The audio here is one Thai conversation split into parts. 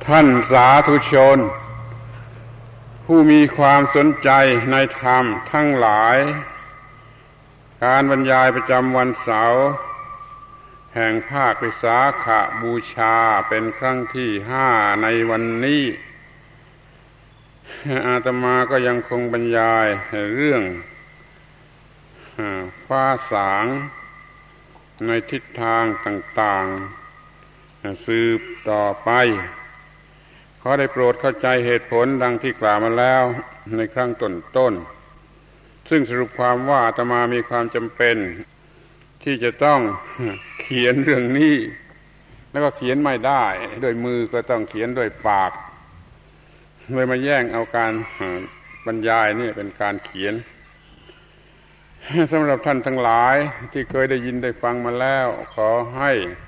ท่านสาธุชนผู้มีความสนใจในธรรมทั้งหลายการบรรยายประจำวันเสาร์แห่งภาควิสาขบูชาเป็นครั้งที่5ในวันนี้อาตมาก็ยังคงบรรยายเรื่องฟ้าสางในทิศทางต่างๆสืบต่อไปขอได้โปรดเข้าใจเหตุผลดังที่กล่าวมาแล้วในครั้งต้นๆซึ่งสรุปความว่าอาตมามีความจำเป็นที่จะต้องเขียนเรื่องนี้แล้วก็เขียนไม่ได้ด้วยมือก็ต้องเขียนด้วยปากเลยมาแย่งเอาการบรรยายนี่เป็นการเขียนสำหรับท่านทั้งหลายที่เคยได้ยินได้ฟังมาแล้วขอให้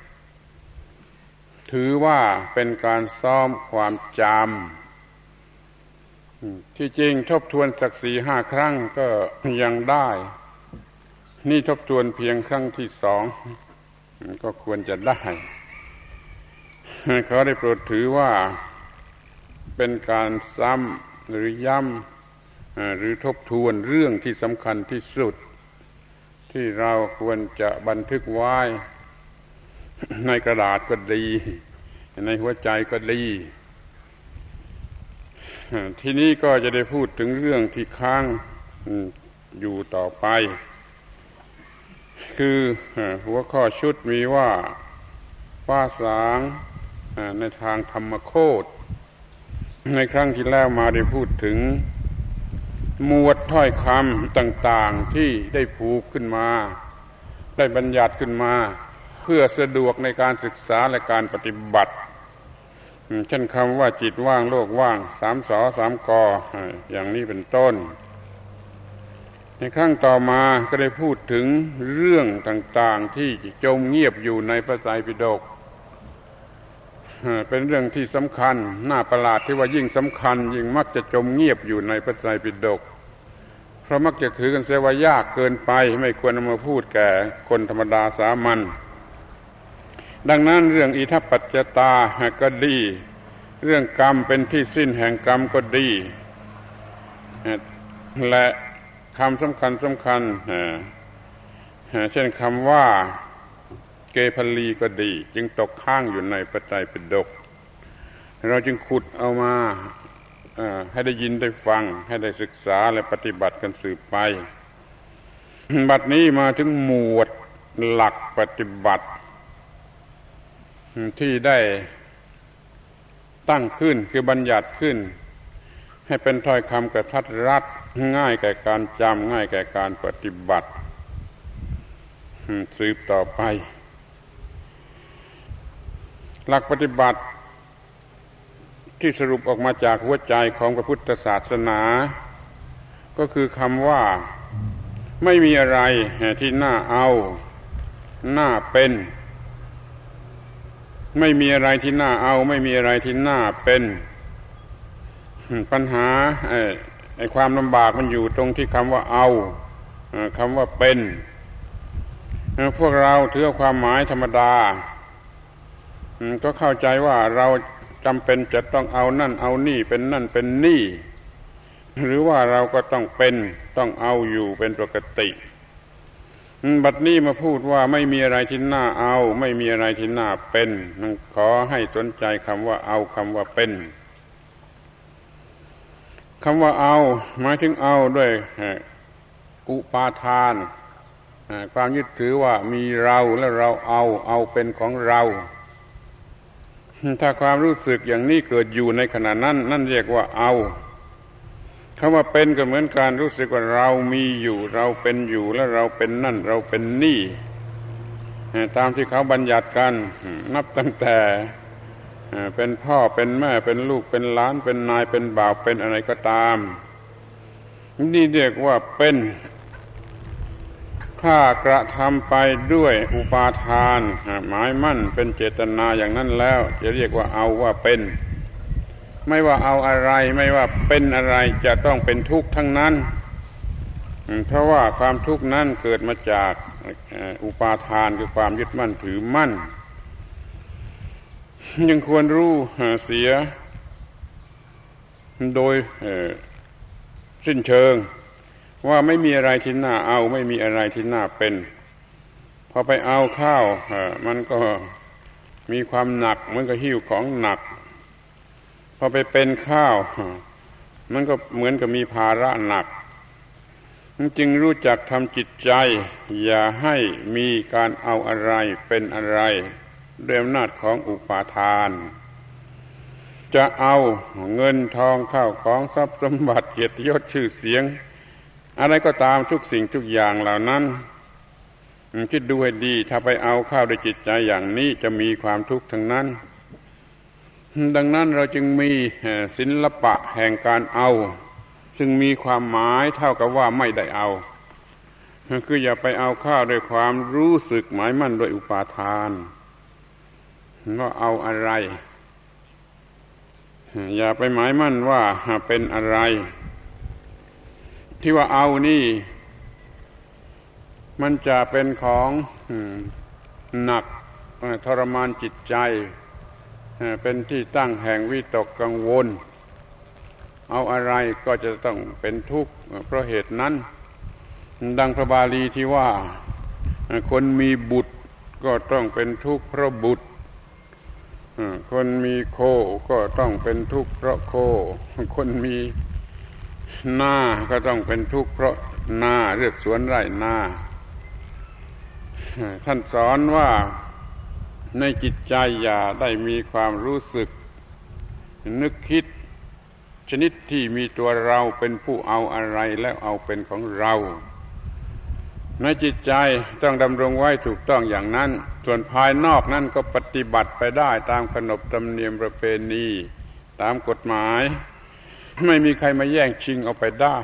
ถือว่าเป็นการซ้อมความจำที่จริงทบทวนสัก 4-5 ครั้งก็ยังได้นี่ทบทวนเพียงครั้งที่2ก็ควรจะได้ขอได้โปรดถือว่าเป็นการซ้ำหรือย้ำหรือทบทวนเรื่องที่สำคัญที่สุดที่เราควรจะบันทึกไว้ในกระดาษก็ดีในหัวใจก็ดีทีนี้ก็จะได้พูดถึงเรื่องที่ค้างอยู่ต่อไปคือหัวข้อชุดมีว่าฟ้าสางในทางธรรมโคตรในครั้งที่แล้วมาได้พูดถึงหมวดถ้อยคำต่างๆที่ได้ผูกขึ้นมาได้บัญญัติขึ้นมาเพื่อสะดวกในการศึกษาและการปฏิบัติเช่นคำว่าจิตว่างโลกว่าง3 ส3 กอย่างนี้เป็นต้นในครั้งต่อมาก็ได้พูดถึงเรื่องต่างๆที่จมเงียบอยู่ในพระไตรปิฎกเป็นเรื่องที่สำคัญน่าประหลาดที่ว่ายิ่งสำคัญยิ่งมักจะจมเงียบอยู่ในพระไตรปิฎกเพราะมักจะถือกันเสียว่ายากเกินไปไม่ควรนำมาพูดแก่คนธรรมดาสามัญดังนั้นเรื่องอิทัปปัจจตาก็ดีเรื่องกรรมเป็นที่สิ้นแห่งกรรมก็ดีและคำสำคัญเช่นคำว่าเกพลีก็ดีจึงตกค้างอยู่ในพระไตรปิฎกเราจึงขุดเอามาให้ได้ยินได้ฟังให้ได้ศึกษาและปฏิบัติกันสืบไปบัดนี้มาถึงหมวดหลักปฏิบัติที่ได้ตั้งขึ้นคือบัญญัติขึ้นให้เป็นถ้อยคำกระทัดรัดง่ายแก่การจำง่ายแก่การปฏิบัติสืบต่อไปหลักปฏิบัติที่สรุปออกมาจากหัวใจของพระพุทธศาสนาก็คือคำว่าไม่มีอะไรที่น่าเอาน่าเป็นไม่มีอะไรที่น่าเอาไม่มีอะไรที่น่าเป็นปัญหาไอ้ความลำบากมันอยู่ตรงที่คำว่าเอาคำว่าเป็นพวกเราถือความหมายธรรมดาก็เข้าใจว่าเราจำเป็นจะต้องเอานั่นเอานี่เป็นนั่นเป็นนี่หรือว่าเราก็ต้องเป็นต้องเอาอยู่เป็นปกติบัดนี้มาพูดว่าไม่มีอะไรที่น่าเอาไม่มีอะไรที่น่าเป็นขอให้สนใจคำว่าเอาคำว่าเป็นคำว่าเอาหมายถึงเอาด้วยอุปาทานความยึดถือว่ามีเราและเราเอาเป็นของเราถ้าความรู้สึกอย่างนี้เกิดอยู่ในขณะนั้นนั่นเรียกว่าเอาคำว่าเป็นก็เหมือนการรู้สึกว่าเรามีอยู่เราเป็นอยู่และเราเป็นนั่นเราเป็นนี่ตามที่เขาบัญญัติกันนับตั้งแต่เป็นพ่อเป็นแม่เป็นลูกเป็นหลานเป็นนายเป็นบ่าวเป็นอะไรก็ตามนี่เรียกว่าเป็นถ้ากระทำไปด้วยอุปาทานหมายมั่นเป็นเจตนาอย่างนั้นแล้วจะเรียกว่าเอาว่าเป็นไม่ว่าเอาอะไรไม่ว่าเป็นอะไรจะต้องเป็นทุกข์ทั้งนั้นเพราะว่าความทุกข์นั้นเกิดมาจากอุปาทานคือความยึดมั่นถือมั่นยังควรรู้เสียโดยสิ้นเชิงว่าไม่มีอะไรที่น่าเอาไม่มีอะไรที่น่าเป็นพอไปเอาข้าวมันก็มีความหนักเหมือนกับหิ้วของหนักพอไปเป็นข้าวมันก็เหมือนกับมีภาระหนักจึงรู้จักทำจิตใจอย่าให้มีการเอาอะไรเป็นอะไรด้วยอำนาจของอุปาทานจะเอาเงินทองข้าวของทรัพย์สมบัติเกียรติยศชื่อเสียงอะไรก็ตามทุกสิ่งทุกอย่างเหล่านั้นคิดดูให้ดีถ้าไปเอาข้าวด้วยจิตใจอย่างนี้จะมีความทุกข์ทั้งนั้นดังนั้นเราจึงมีศิลปะแห่งการเอาซึ่งมีความหมายเท่ากับว่าไม่ได้เอาคืออย่าไปเอาข้าวด้วยความรู้สึกหมายมั่นด้วยอุปาทานว่าเอาอะไรอย่าไปหมายมั่นว่าเป็นอะไรที่ว่าเอานี่มันจะเป็นของหนักทรมานจิตใจเป็นที่ตั้งแห่งวิตกกังวลเอาอะไรก็จะต้องเป็นทุกข์เพราะเหตุนั้นดังพระบาลีที่ว่าคนมีบุตรก็ต้องเป็นทุกข์เพราะบุตรคนมีโคก็ต้องเป็นทุกข์เพราะโคคนมีนาก็ต้องเป็นทุกข์เพราะนาเรียกสวนไร่นาท่านสอนว่าในจิตใจอย่าได้มีความรู้สึกนึกคิดชนิดที่มีตัวเราเป็นผู้เอาอะไรแล้วเอาเป็นของเราในจิตใจต้องดำรงไว้ถูกต้องอย่างนั้นส่วนภายนอกนั้นก็ปฏิบัติไปได้ตามขนบธรรมเนียมประเพณีตามกฎหมายไม่มีใครมาแย่งชิงเอาไปได้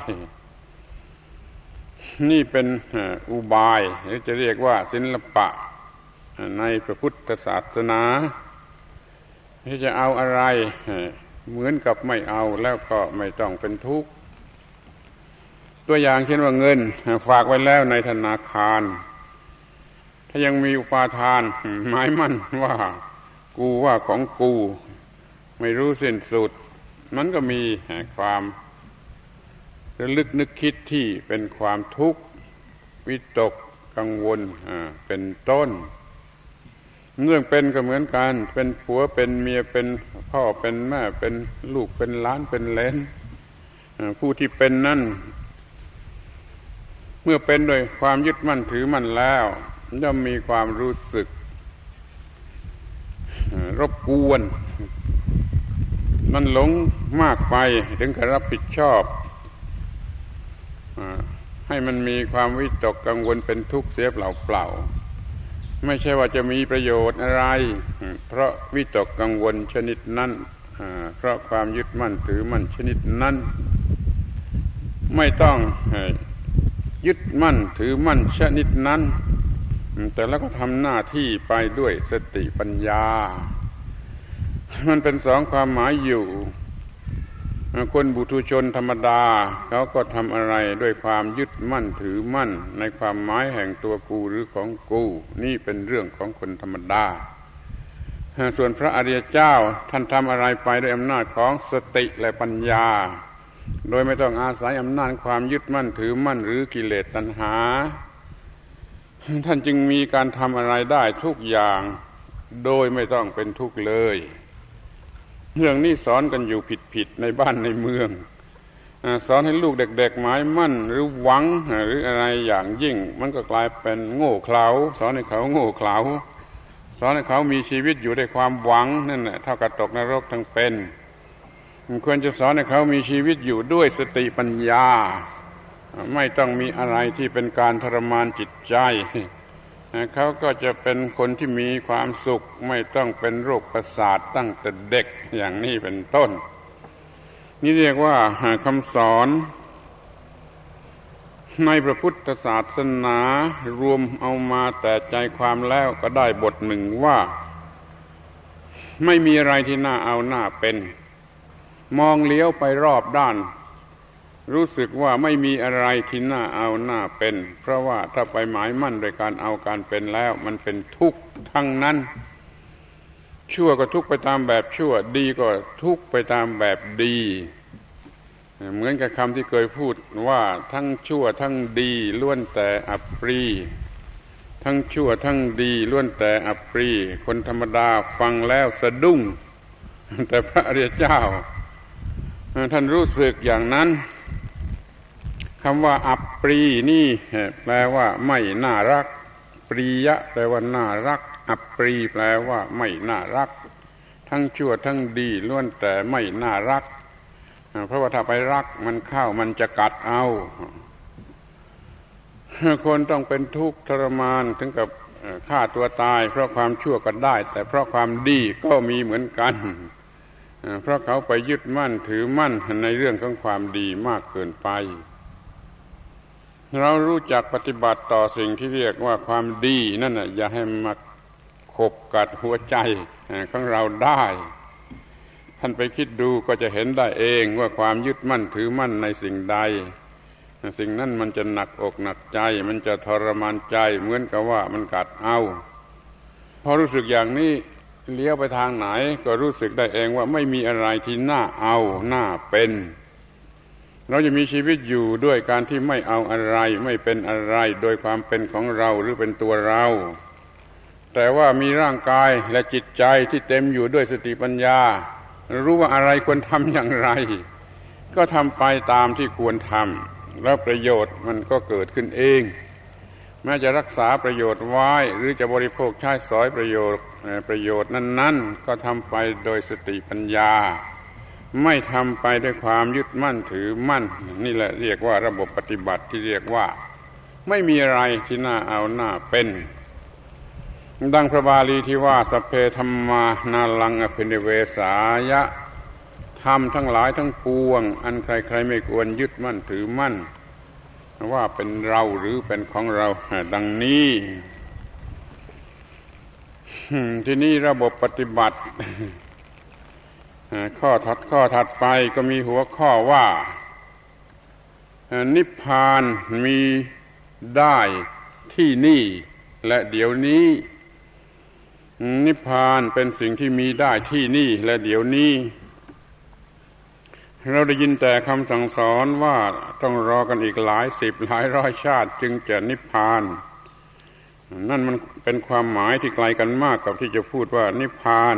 นี่เป็นอุบายหรือจะเรียกว่าศิลปะในพระพุทธศาสนาที่จะเอาอะไรเหมือนกับไม่เอาแล้วก็ไม่ต้องเป็นทุกข์ตัวอย่างเช่นว่าเงินฝากไว้แล้วในธนาคารถ้ายังมีอุปาทานหมายมั่นว่ากูว่าของกูไม่รู้สิ้นสุดมันก็มีความระลึกนึกคิดที่เป็นความทุกข์วิตกกังวลเป็นต้นเรื่องเป็นก็เหมือนกันเป็นผัวเป็นเมียเป็นพ่อเป็นแม่เป็นลูกเป็นหลานเป็นเหลนผู้ที่เป็นนั่นเมื่อเป็นโดยความยึดมั่นถือมั่นแล้วย่อมมีความรู้สึกรบกวนมันหลงมากไปถึงกับรับผิดชอบให้มันมีความวิตกกังวลเป็นทุกข์เสียเปล่าๆไม่ใช่ว่าจะมีประโยชน์อะไรเพราะวิตกกังวลชนิดนั้นเพราะความยึดมั่นถือมั่นชนิดนั้นไม่ต้องยึดมั่นถือมั่นชนิดนั้นแต่แล้วก็ทำหน้าที่ไปด้วยสติปัญญามันเป็นสองความหมายอยู่คนบุถุชนธรรมดาเขาก็ทำอะไรด้วยความยึดมั่นถือมั่นในความหมายแห่งตัวกูหรือของกูนี่เป็นเรื่องของคนธรรมดาส่วนพระอริยเจ้าท่านทำอะไรไปด้วยอำนาจของสติและปัญญาโดยไม่ต้องอาศัยอำนาจความยึดมั่นถือมั่นหรือกิเลสตัณหาท่านจึงมีการทำอะไรได้ทุกอย่างโดยไม่ต้องเป็นทุกข์เลยเรื่องนี้สอนกันอยู่ผิดๆในบ้านในเมืองสอนให้ลูกเด็กๆหมายมั่นหรือหวังหรืออะไรอย่างยิ่งมันก็กลายเป็นโง่เขลาสอนให้เขาโง่เขลาสอนให้เขามีชีวิตอยู่ด้วยความหวังนั่นแหละเท่ากับตกนรกทั้งเป็นควรจะสอนให้เขามีชีวิตอยู่ด้วยสติปัญญาไม่ต้องมีอะไรที่เป็นการทรมานจิตใจเขาก็จะเป็นคนที่มีความสุขไม่ต้องเป็นโรคประสาทตั้งแต่เด็กอย่างนี้เป็นต้นนี่เรียกว่าคำสอนในพระพุทธศาสนารวมเอามาแต่ใจความแล้วก็ได้บทหนึ่งว่าไม่มีอะไรที่น่าเอาน่าเป็นมองเลี้ยวไปรอบด้านรู้สึกว่าไม่มีอะไรที่น่าเอาน่าเป็นเพราะว่าถ้าไปหมายมั่นโดยการเอาการเป็นแล้วมันเป็นทุกข์ทั้งนั้นชั่วก็ทุกข์ไปตามแบบชั่วดีก็ทุกข์ไปตามแบบดีเหมือนกับคำที่เคยพูดว่าทั้งชั่วทั้งดีล้วนแต่อัปรีทั้งชั่วทั้งดีล้วนแต่อัปรีคนธรรมดาฟังแล้วสะดุ้งแต่พระอริยเจ้าท่านรู้สึกอย่างนั้นคำว่าอัปรีนี่แปลว่าไม่น่ารักปรียะแปลว่าน่ารักอัปรีแปลว่าไม่น่ารักทั้งชั่วทั้งดีล้วนแต่ไม่น่ารักเพราะว่าถ้าไปรักมันเข้ามันจะกัดเอาคนต้องเป็นทุกข์ทรมานถึงกับฆ่าตัวตายเพราะความชั่วก็ได้แต่เพราะความดีก็มีเหมือนกันเพราะเขาไปยึดมั่นถือมั่นในเรื่องของความดีมากเกินไปเรารู้จักปฏิบัติต่อสิ่งที่เรียกว่าความดีนั่นน่ะอย่าให้มาขบกัดหัวใจของเราได้ท่านไปคิดดูก็จะเห็นได้เองว่าความยึดมั่นถือมั่นในสิ่งใดสิ่งนั้นมันจะหนักอกหนักใจมันจะทรมานใจเหมือนกับว่ามันกัดเอาพอรู้สึกอย่างนี้เลี้ยวไปทางไหนก็รู้สึกได้เองว่าไม่มีอะไรที่น่าเอาน่าเป็นเราจะมีชีวิตอยู่ด้วยการที่ไม่เอาอะไรไม่เป็นอะไรโดยความเป็นของเราหรือเป็นตัวเราแต่ว่ามีร่างกายและจิตใจที่เต็มอยู่ด้วยสติปัญญารู้ว่าอะไรควรทำอย่างไรก็ทำไปตามที่ควรทำแล้วประโยชน์มันก็เกิดขึ้นเองแม้จะรักษาประโยชน์ไว้หรือจะบริโภคใช้สอยประโยชน์นั้นๆก็ทำไปโดยสติปัญญาไม่ทำไปด้วยความยึดมั่นถือมั่นนี่แหละเรียกว่าระบบปฏิบัติที่เรียกว่าไม่มีอะไรที่น่าเอาน่าเป็นดังพระบาลีที่ว่าสัพเพธัมมานาลังอภินิเวสายะธรรมทั้งหลายทั้งปวงอันใครๆไม่ควรยึดมั่นถือมั่นว่าเป็นเราหรือเป็นของเราดังนี้ที่นี่ระบบปฏิบัติข้อถัดไปก็มีหัวข้อว่านิพพานมีได้ที่นี่และเดี๋ยวนี้นิพพานเป็นสิ่งที่มีได้ที่นี่และเดี๋ยวนี้เราได้ยินแต่คำสั่งสอนว่าต้องรอกันอีกหลายสิบหลายร้อยชาติจึงจะนิพพานนั่นมันเป็นความหมายที่ไกลกันมากกับที่จะพูดว่านิพพาน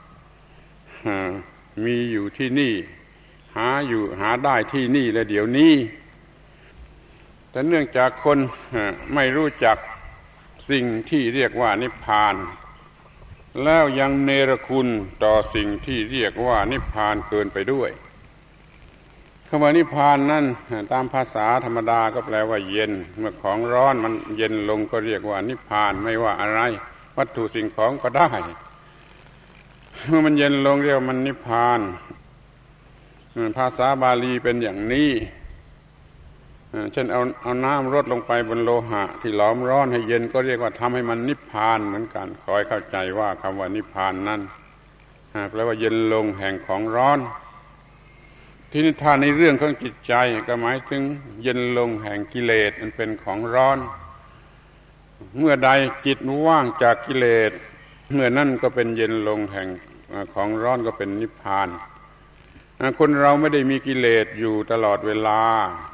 มีอยู่ที่นี่หาได้ที่นี่และเดี๋ยวนี้แต่เนื่องจากคนไม่รู้จักสิ่งที่เรียกว่านิพพานแล้วยังเนรคุณต่อสิ่งที่เรียกว่านิพพานเกินไปด้วยคำว่านิพพานนั่นตามภาษาธรรมดาก็แปลว่าเย็นเมื่อของร้อนมันเย็นลงก็เรียกว่านิพพานไม่ว่าอะไรวัตถุสิ่งของก็ได้เมื่อมันเย็นลงเรียกว่ามันนิพพานภาษาบาลีเป็นอย่างนี้เช่นเอาน้ำรดลงไปบนโลหะที่หลอมร้อนให้เย็นก็เรียกว่าทำให้มันนิพพานเหมือนกันขอให้เข้าใจว่าคำว่านิพพานนั้นแปลว่าเย็นลงแห่งของร้อนที่นิทานในเรื่องของจิตใจก็หมายถึงเย็นลงแห่งกิเลสมันเป็นของร้อนเมื่อใดจิตว่างจากกิเลสเมื่อนั้นก็เป็นเย็นลงแห่งของร้อนก็เป็นนิพพานคนเราไม่ได้มีกิเลสอยู่ตลอดเวลา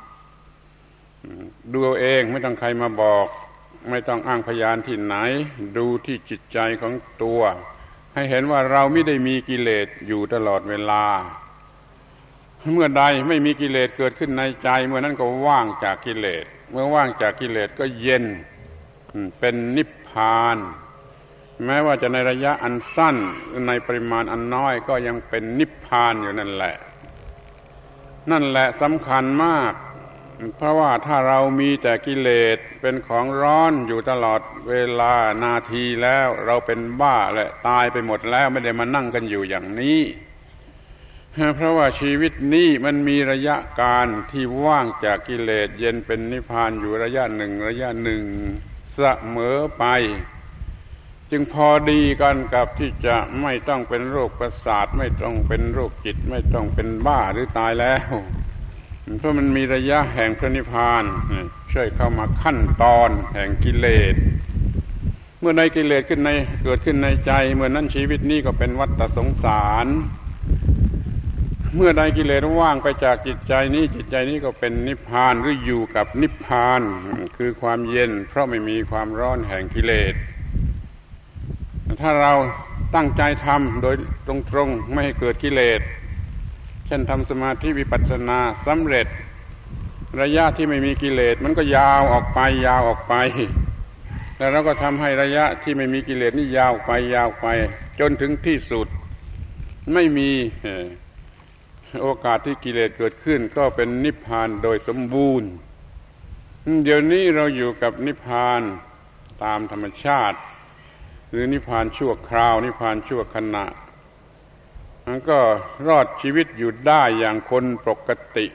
ดูเอาเองไม่ต้องใครมาบอกไม่ต้องอ้างพยานที่ไหนดูที่จิตใจของตัวให้เห็นว่าเราไม่ได้มีกิเลสอยู่ตลอดเวลาเมื่อใดไม่มีกิเลสเกิดขึ้นในใจเมื่อนั้นก็ว่างจากกิเลสเมื่อว่างจากกิเลสก็เย็นเป็นนิพพานแม้ว่าจะในระยะอันสั้นในปริมาณอันน้อยก็ยังเป็นนิพพานอยู่นั่นแหละสำคัญมากเพราะว่าถ้าเรามีแต่กิเลสเป็นของร้อนอยู่ตลอดเวลานาทีแล้วเราเป็นบ้าและตายไปหมดแล้วไม่ได้มานั่งกันอยู่อย่างนี้เพราะว่าชีวิตนี้มันมีระยะการที่ว่างจากกิเลสเย็นเป็นนิพพานอยู่ระยะหนึ่งเสมอไปจึงพอดีกันกับที่จะไม่ต้องเป็นโรคประสาทไม่ต้องเป็นโรคจิตไม่ต้องเป็นบ้าหรือตายแล้วเพราะมันมีระยะแห่งพระนิพพานช่วยเข้ามาขั้นตอนแห่งกิเลสมื่อใดกิเลสเกิดขึ้นในใจเมื่อนั้นชีวิตนี้ก็เป็นวัฏสงสารเมื่อใดกิเลสว่างไปจากจิตใจนี้จิตใจนี้ก็เป็นนิพพานหรืออยู่กับนิพพานคือความเย็นเพราะไม่มีความร้อนแห่งกิเลสถ้าเราตั้งใจทำโดยตรงๆไม่ให้เกิดกิเลสเช่นทำสมาธิวิปัสสนาสำเร็จระยะที่ไม่มีกิเลสมันก็ยาวออกไปแล้วเราก็ทำให้ระยะที่ไม่มีกิเลสนี่ยาวไปจนถึงที่สุดไม่มีโอกาสที่กิเลสเกิดขึ้นก็เป็นนิพพานโดยสมบูรณ์เดี๋ยวนี้เราอยู่กับนิพพานตามธรรมชาติหรือนิพพานชั่วคราวนิพพานชั่วขณะมันก็รอดชีวิตอยู่ได้อย่างคนปกติ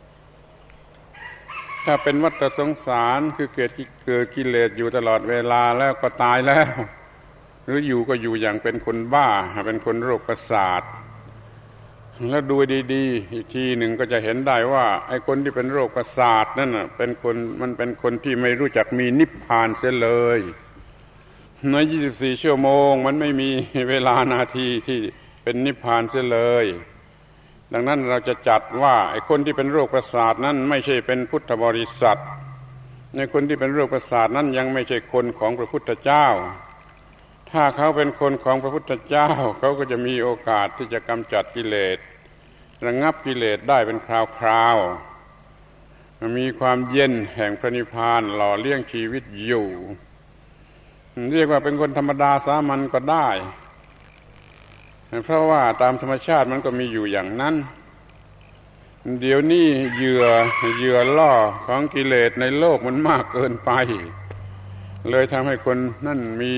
ถ้าเป็นวัฏสงสารคือเกิดกิเลสอยู่ตลอดเวลาแล้วก็ตายแล้วหรืออยู่ก็อยู่อย่างเป็นคนบ้าเป็นคนโรคประสาทแล้วดูดีๆอีกทีหนึ่งก็จะเห็นได้ว่าไอ้คนที่เป็นโรคประสาทนั่นน่ะมันเป็นคนที่ไม่รู้จักมีนิพพานเสียเลยใน24ชั่วโมงมันไม่มีเวลานาทีที่เป็นนิพพานเสียเลยดังนั้นเราจะจัดว่าไอ้คนที่เป็นโรคประสาทนั้นไม่ใช่เป็นพุทธบริษัทในคนที่เป็นโรคประสาทนั้นยังไม่ใช่คนของพระพุทธเจ้าถ้าเขาเป็นคนของพระพุทธเจ้าเขาก็จะมีโอกาสที่จะกำจัดกิเลสระงับกิเลสได้เป็นคราวๆมีความเย็นแห่งพระนิพพานหล่อเลี้ยงชีวิตอยู่เรียกว่าเป็นคนธรรมดาสามัญก็ได้เพราะว่าตามธรรมชาติมันก็มีอยู่อย่างนั้นเดี๋ยวนี้เหยื่อล่อของกิเลสในโลกมันมากเกินไปเลยทำให้คนนั่นมี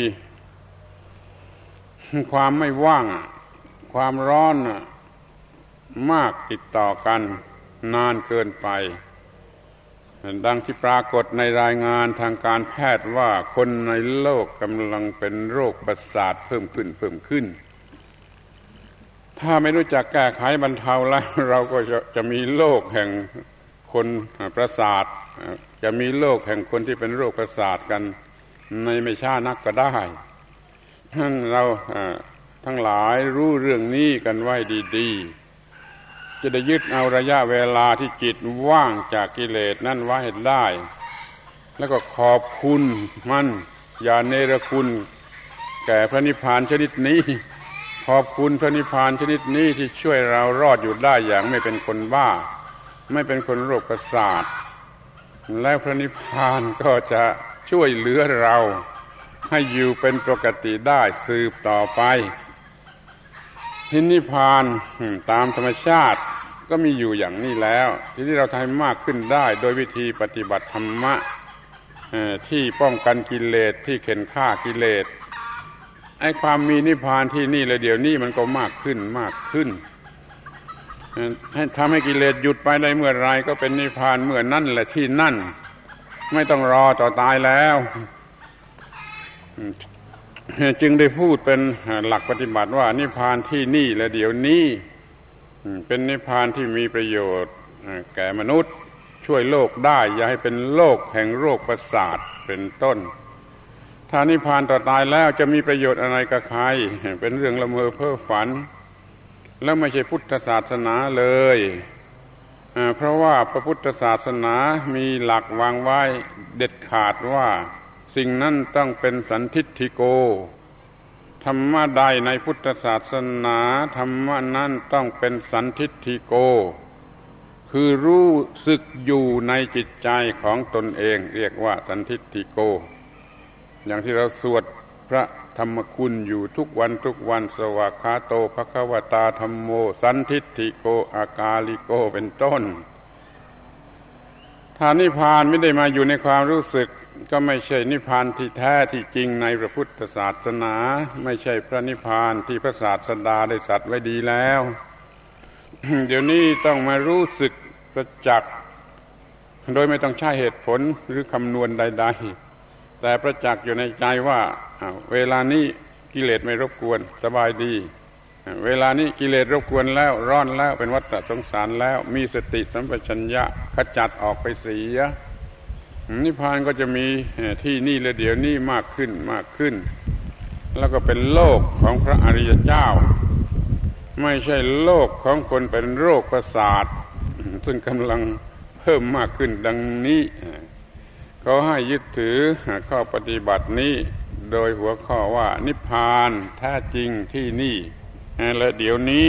ความไม่ว่างความร้อนมากติดต่อกันนานเกินไปดังที่ปรากฏในรายงานทางการแพทย์ว่าคนในโลกกำลังเป็นโรคประสาทเพิ่มขึ้นถ้าไม่รู้จักแก้ไขบรรเทาแล้วเราก็จะมีโรคแห่งคนประสาทจะมีโรคแห่งคนที่เป็นโรคประสาทกันในไม่ช้านักก็ได้ท่านเราทั้งหลายรู้เรื่องนี้กันไว้ดีๆจะได้ยึดเอาระยะเวลาที่จิตว่างจากกิเลสนั่นไว้ให้ได้แล้วก็ขอบคุณมันอย่าเนรคุณแก่พระนิพพานชนิดนี้ขอบคุณพระนิพพานชนิดนี้ที่ช่วยเรารอดอยู่ได้อย่างไม่เป็นคนบ้าไม่เป็นคนโรคประสาทและพระนิพพานก็จะช่วยเหลือเราให้อยู่เป็นปกติได้สืบต่อไปนิพพานตามธรรมชาติก็มีอยู่อย่างนี้แล้วทีนี้เราทำมากขึ้นได้โดยวิธีปฏิบัติธรรมะที่ป้องกันกิเลสที่เข็นฆ่ากิเลสไอ้ความมีนิพพานที่นี่เลยเดี๋ยวนี้มันก็มากขึ้นให้ทำให้กิเลสหยุดไปได้เมื่อไรก็เป็นนิพพานเมื่อนั่นแหละที่นั่นไม่ต้องรอต่อตายแล้วจึงได้พูดเป็นหลักปฏิบัติว่านิพพานที่นี่และเดี๋ยวนี้เป็นนิพพานที่มีประโยชน์แก่มนุษย์ช่วยโลกได้อย่าให้เป็นโลกแห่งโรคประสาทเป็นต้นถ้านิพพานต่อตายแล้วจะมีประโยชน์อะไรกับใครเป็นเรื่องละเมอเพ้อฝันแล้วไม่ใช่พุทธศาสนาเลยเพราะว่าพระพุทธศาสนามีหลักวางไว้เด็ดขาดว่าสิ่งนั้นต้องเป็นสันทิฏฐิโกธรรมะใดในพุทธศาสนาธรรมะนั้นต้องเป็นสันทิฏฐิโกคือรู้สึกอยู่ในจิตใจของตนเองเรียกว่าสันทิฏฐิโกอย่างที่เราสวดพระธรรมคุณอยู่ทุกวันสวากขาโตภควตาธัมโมสันทิฏฐิโกอากาลิโกเป็นต้นถ้านิพพานไม่ได้มาอยู่ในความรู้สึกก็ไม่ใช่นิพพานที่แท้ที่จริงในพระพุทธศาสนาไม่ใช่พระนิพพานที่พระศาสดาได้ตรัสไว้ดีแล้ว เดี๋ยวนี้ต้องมารู้สึกประจักษ์โดยไม่ต้องใช้เหตุผลหรือคำนวณใดๆแต่ประจักษ์อยู่ในใจว่าเวลานี้กิเลสไม่รบกวนสบายดีเวลานี้กิเลสรบกวนแล้วร้อนแล้วเป็นวัฏสงสารแล้วมีสติสัมปชัญญะขจัดออกไปเสียนิพพานก็จะมีที่นี่และเดี๋ยวนี้มากขึ้นมากขึ้นแล้วก็เป็นโลกของพระอริยเจ้าไม่ใช่โลกของคนเป็นโรคประสาทซึ่งกำลังเพิ่มมากขึ้นดังนี้เขาให้ยึดถือข้อปฏิบัตินี้โดยหัวข้อว่านิพพานแท้จริงที่นี่และเดี๋ยวนี้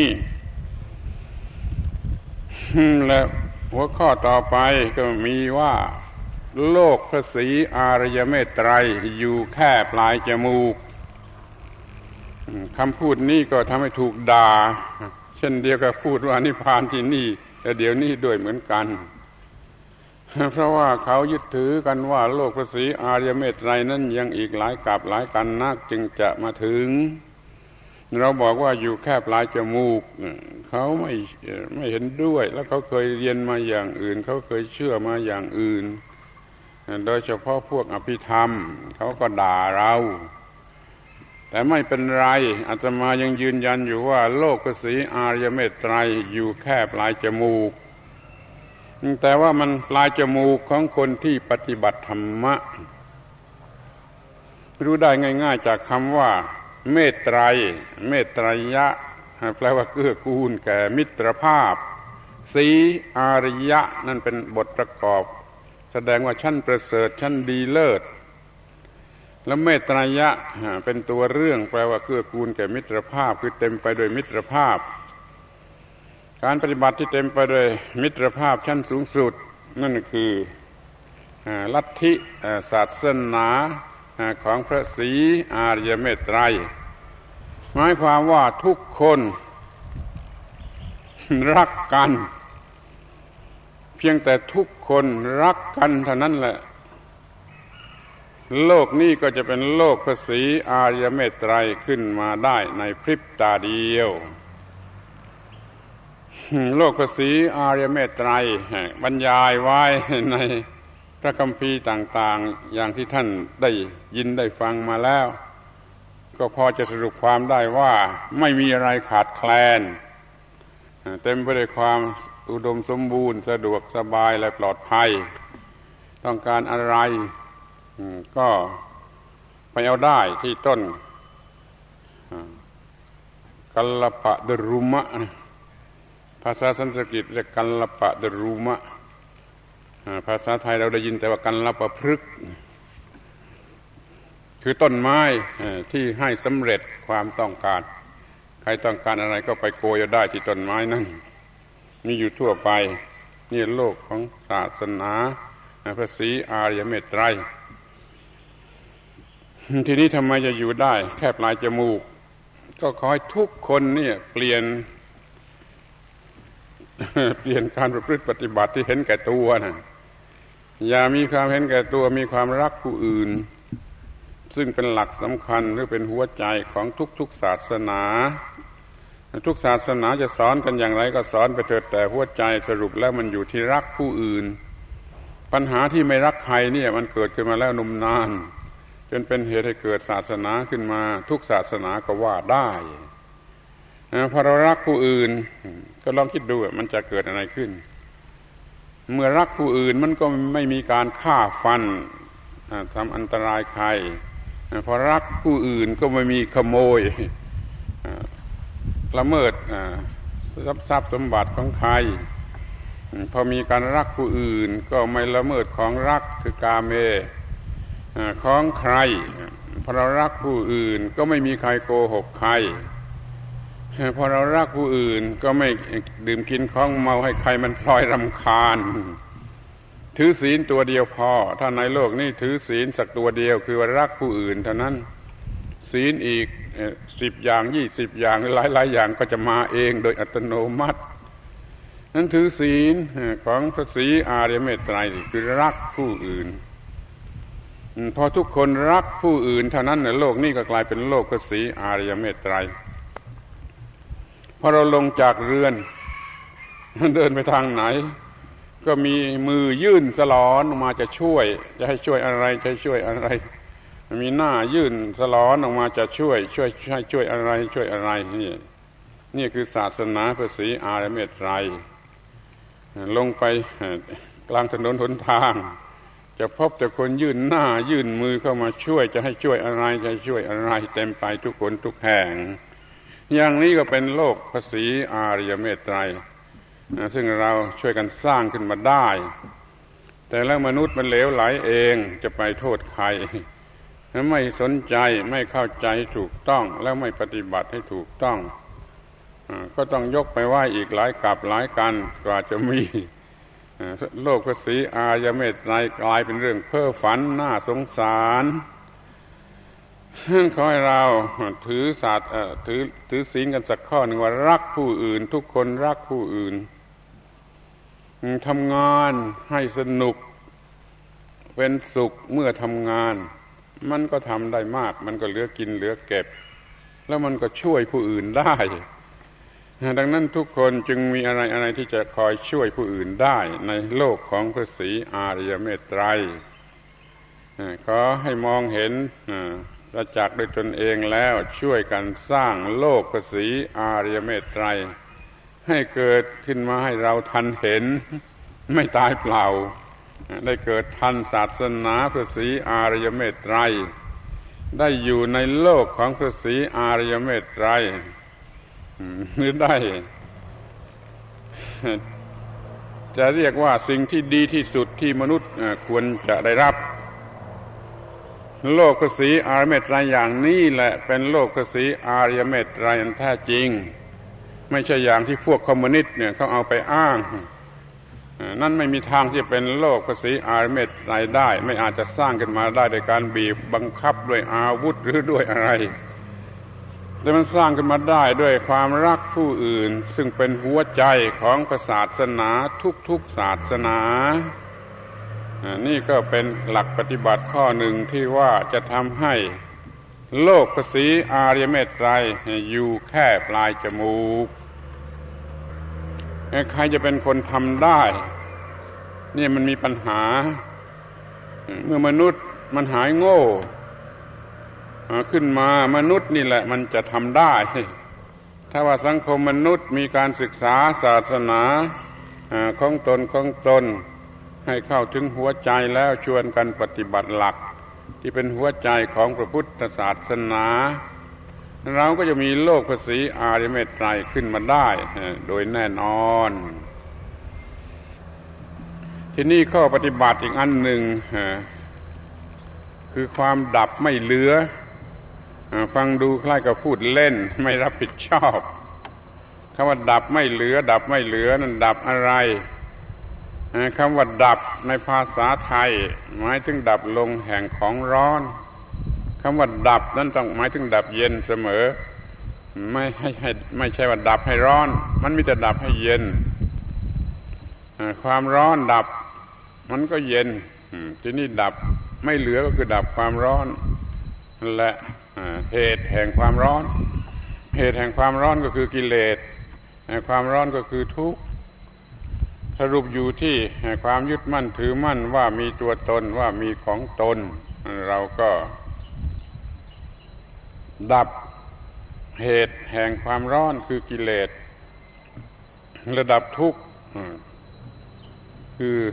และหัวข้อต่อไปก็มีว่าโลกพระศรีอริยเมตไตรอยู่แค่ปลายจมูกคำพูดนี้ก็ทำให้ถูกด่าเช่นเดียวกับพูดว่านิพพานที่นี่แต่เดี๋ยวนี้ด้วยเหมือนกันเพราะว่าเขายึดถือกันว่าโลกพระศรีอริยเมตไตรนั้นยังอีกหลายกับหลายกันนักจึงจะมาถึงเราบอกว่าอยู่แค่ปลายจมูกเขาไม่เห็นด้วยแล้วเขาเคยเรียนมาอย่างอื่นเขาเคยเชื่อมาอย่างอื่นโดยเฉพาะพวกอภิธรรมเขาก็ด่าเราแต่ไม่เป็นไรอาตมายังยืนยันอยู่ว่าโลกพระศรีอริยเมตไตรอยู่แค่ปลายจมูกแต่ว่ามันปลายจมูกของคนที่ปฏิบัติธรรมะรู้ได้ง่ายๆจากคำว่าเมตไตรเมตไตรยะแปลว่าเกื้อกูลแก่มิตรภาพศรีอริยะนั่นเป็นบทประกอบแสดงว่าชั้นประเสริฐชั้นดีเลิศแล้วเมตไตรยะเป็นตัวเรื่องแปลว่าเกื้อกูลแก่มิตรภาพคือเต็มไปด้วยมิตรภาพการปฏิบัติที่เต็มไปด้วยมิตรภาพชั้นสูงสุดนั่นคือลัทธิศาสนาของพระศรีอริยเมตไตรหมายความว่าทุกคนรักกันเพียงแต่ทุกคนรักกันเท่านั้นแหละโลกนี้ก็จะเป็นโลกพระศรีอริยเมตไตรขึ้นมาได้ในพริบตาเดียวโลกพระศรีอริยเมตไตรบรรยายไว้ในพระคัมภีร์ต่างๆอย่างที่ท่านได้ยินได้ฟังมาแล้วก็พอจะสรุปความได้ว่าไม่มีอะไรขาดแคลนเต็มไปด้วยความอุดมสมบูรณ์สะดวกสบายและปลอดภัยต้องการอะไรก็ไปเอาได้ที่ต้นกัลลปะดรุมะภาษาสันสกฤตเรียกกัลลปะดรุมะภาษาไทยเราได้ยินแต่ว่ากัลลปะพฤกษ์คือต้นไม้ที่ให้สำเร็จความต้องการใครต้องการอะไรก็ไปโกยเอาได้ที่ต้นไม้นั่นมีอยู่ทั่วไปนี่โลกของศาสนาพระศรีอริยเมตไตรทีนี้ทำไมจะอยู่ได้แค่ปลายจมูกก็ขอให้ทุกคนเนี่ยเปลี่ยนการประพฤติปฏิบัติที่เห็นแก่ตัวนะอย่ามีความเห็นแก่ตัวมีความรักผู้อื่นซึ่งเป็นหลักสำคัญหรือเป็นหัวใจของทุกศาสนาทุกศาสนาจะสอนกันอย่างไรก็สอนไปเถิดแต่หัวใจสรุปแล้วมันอยู่ที่รักผู้อื่นปัญหาที่ไม่รักใครเนี่ยมันเกิดขึ้นมาแล้วนมนานจนเป็นเหตุให้เกิดศาสนาขึ้นมาทุกศาสนาก็ว่าได้พอเรารักผู้อื่นก็ลองคิดดูมันจะเกิดอะไรขึ้นเมื่อรักผู้อื่นมันก็ไม่มีการฆ่าฟันทำอันตรายใครพอรักผู้อื่นก็ไม่มีขโมยละเมิดทรัพย์สมบัติของใครพอมีการรักผู้อื่นก็ไม่ละเมิดของรักคือกาเมของใครพอเรารักผู้อื่นก็ไม่มีใครโกหกใครพอเรารักผู้อื่นก็ไม่ดื่มกินของเมาให้ใครมันพลอยรำคาญถือศีลตัวเดียวพอถ้าในโลกนี้ถือศีลสักตัวเดียวคือว่ารักผู้อื่นเท่านั้นศีลอีก10อย่าง20อย่างหลายๆอย่างก็จะมาเองโดยอัตโนมัตินั้นถือศีลของพระศรีอริยเมตไตรคือรักผู้อื่นพอทุกคนรักผู้อื่นเท่านั้นในโลกนี้ก็กลายเป็นโลกพระศรีอริยเมตไตรพอเราลงจากเรือนเดินไปทางไหนก็มีมือยื่นสลอนออกมาจะช่วยจะให้ช่วยอะไรจะช่วยอะไรมีหน้ายื่นสลอนออกมาจะช่วยอะไรช่วยอะไรนี่คือศาสนาพระศรีอริยเมตไตรลงไปกลางถนนหนทางจจะพบแต่คนยื่นหน้ายื่นมือเข้ามาช่วยจะให้ช่วยอะไรจะให้ช่วยอะไรเต็มไปทุกคนทุกแห่งอย่างนี้ก็เป็นโลกภาษีอาริยเมตไตรซึ่งเราช่วยกันสร้างขึ้นมาได้แต่แล้วมนุษย์มันเหลวไหลเองจะไปโทษใครไม่สนใจไม่เข้าใจถูกต้องแล้วไม่ปฏิบัติให้ถูกต้องก็ต้องยกไปไหว้อีกหลายกับหลายกันกว่าจะมีโลกภาษีอาริยเมตไตรกลายเป็นเรื่องเพ้อฝันน่าสงสารขอให้เราถือศีลกันสักข้อหนึ่งว่ารักผู้อื่นทุกคนรักผู้อื่นทำงานให้สนุกเป็นสุขเมื่อทำงานมันก็ทำได้มากมันก็เหลือกินเหลือเก็บแล้วมันก็ช่วยผู้อื่นได้ดังนั้นทุกคนจึงมีอะไรที่จะคอยช่วยผู้อื่นได้ในโลกของพระศรีอาริยเมตไตรขอให้มองเห็นประจักษ์ด้วยตนเองแล้วช่วยกันสร้างโลกพระศรีอาริยเมตไตรให้เกิดขึ้นมาให้เราทันเห็นไม่ตายเปล่าได้เกิดทันศาสนาพระศรีอาริยเมตไตรได้อยู่ในโลกของพระศรีอาริยเมตไตรหรือได้จะเรียกว่าสิ่งที่ดีที่สุดที่มนุษย์ควรจะได้รับโลกพระศรีอาริยเมตไตรอย่างนี้แหละเป็นโลกพระศรีอาริยเมตไตรอันแท้จริงไม่ใช่อย่างที่พวกคอมมิวนิสต์เนี่ยเขาเอาไปอ้างนั่นไม่มีทางที่จะเป็นโลกพระศรีอาริยเมตไตรได้ไม่อาจจะสร้างขึ้นมาได้โดยการบีบบังคับด้วยอาวุธหรือด้วยอะไรแต่มันสร้างขึ้นมาได้ด้วยความรักผู้อื่นซึ่งเป็นหัวใจของศาสนาทุกศาสนานี่ก็เป็นหลักปฏิบัติข้อหนึ่งที่ว่าจะทำให้โลกพระศรีอาริยเมตไตรอยู่แค่ปลายจมูกใครจะเป็นคนทำได้นี่มันมีปัญหาเมื่อมนุษย์มันหายโง่ขึ้นมามนุษย์นี่แหละมันจะทำได้ถ้าว่าสังคมมนุษย์มีการศึกษาศาสนาของตนให้เข้าถึงหัวใจแล้วชวนกันปฏิบัติหลักที่เป็นหัวใจของพระพุทธศาสนาเราก็จะมีโลกพระศรีอาริยเมตไตรขึ้นมาได้โดยแน่นอนที่นี่ข้อปฏิบัติอีกอันหนึ่งคือความดับไม่เหลือฟังดูคล้ายกับพูดเล่นไม่รับผิดชอบคำว่าดับไม่เหลือนั้นดับอะไรคำว่าดับในภาษาไทยหมายถึงดับลงแห่งของร้อนคำว่าดับนั้นต้องหมายถึงดับเย็นเสมอไม่ใช่ว่าดับให้ร้อนมันมีแต่ดับให้เย็นความร้อนดับมันก็เย็นทีนี้ดับไม่เหลือก็คือดับความร้อนและเหตุแห่งความร้อนเหตุแห่งความร้อนก็คือกิเลสความร้อนก็คือทุกข์สรุปอยู่ที่ความยึดมั่นถือมั่นว่ามีตัวตนว่ามีของตนเราก็ดับเหตุแห่งความร้อนคือกิเลสระดับทุกข์คือ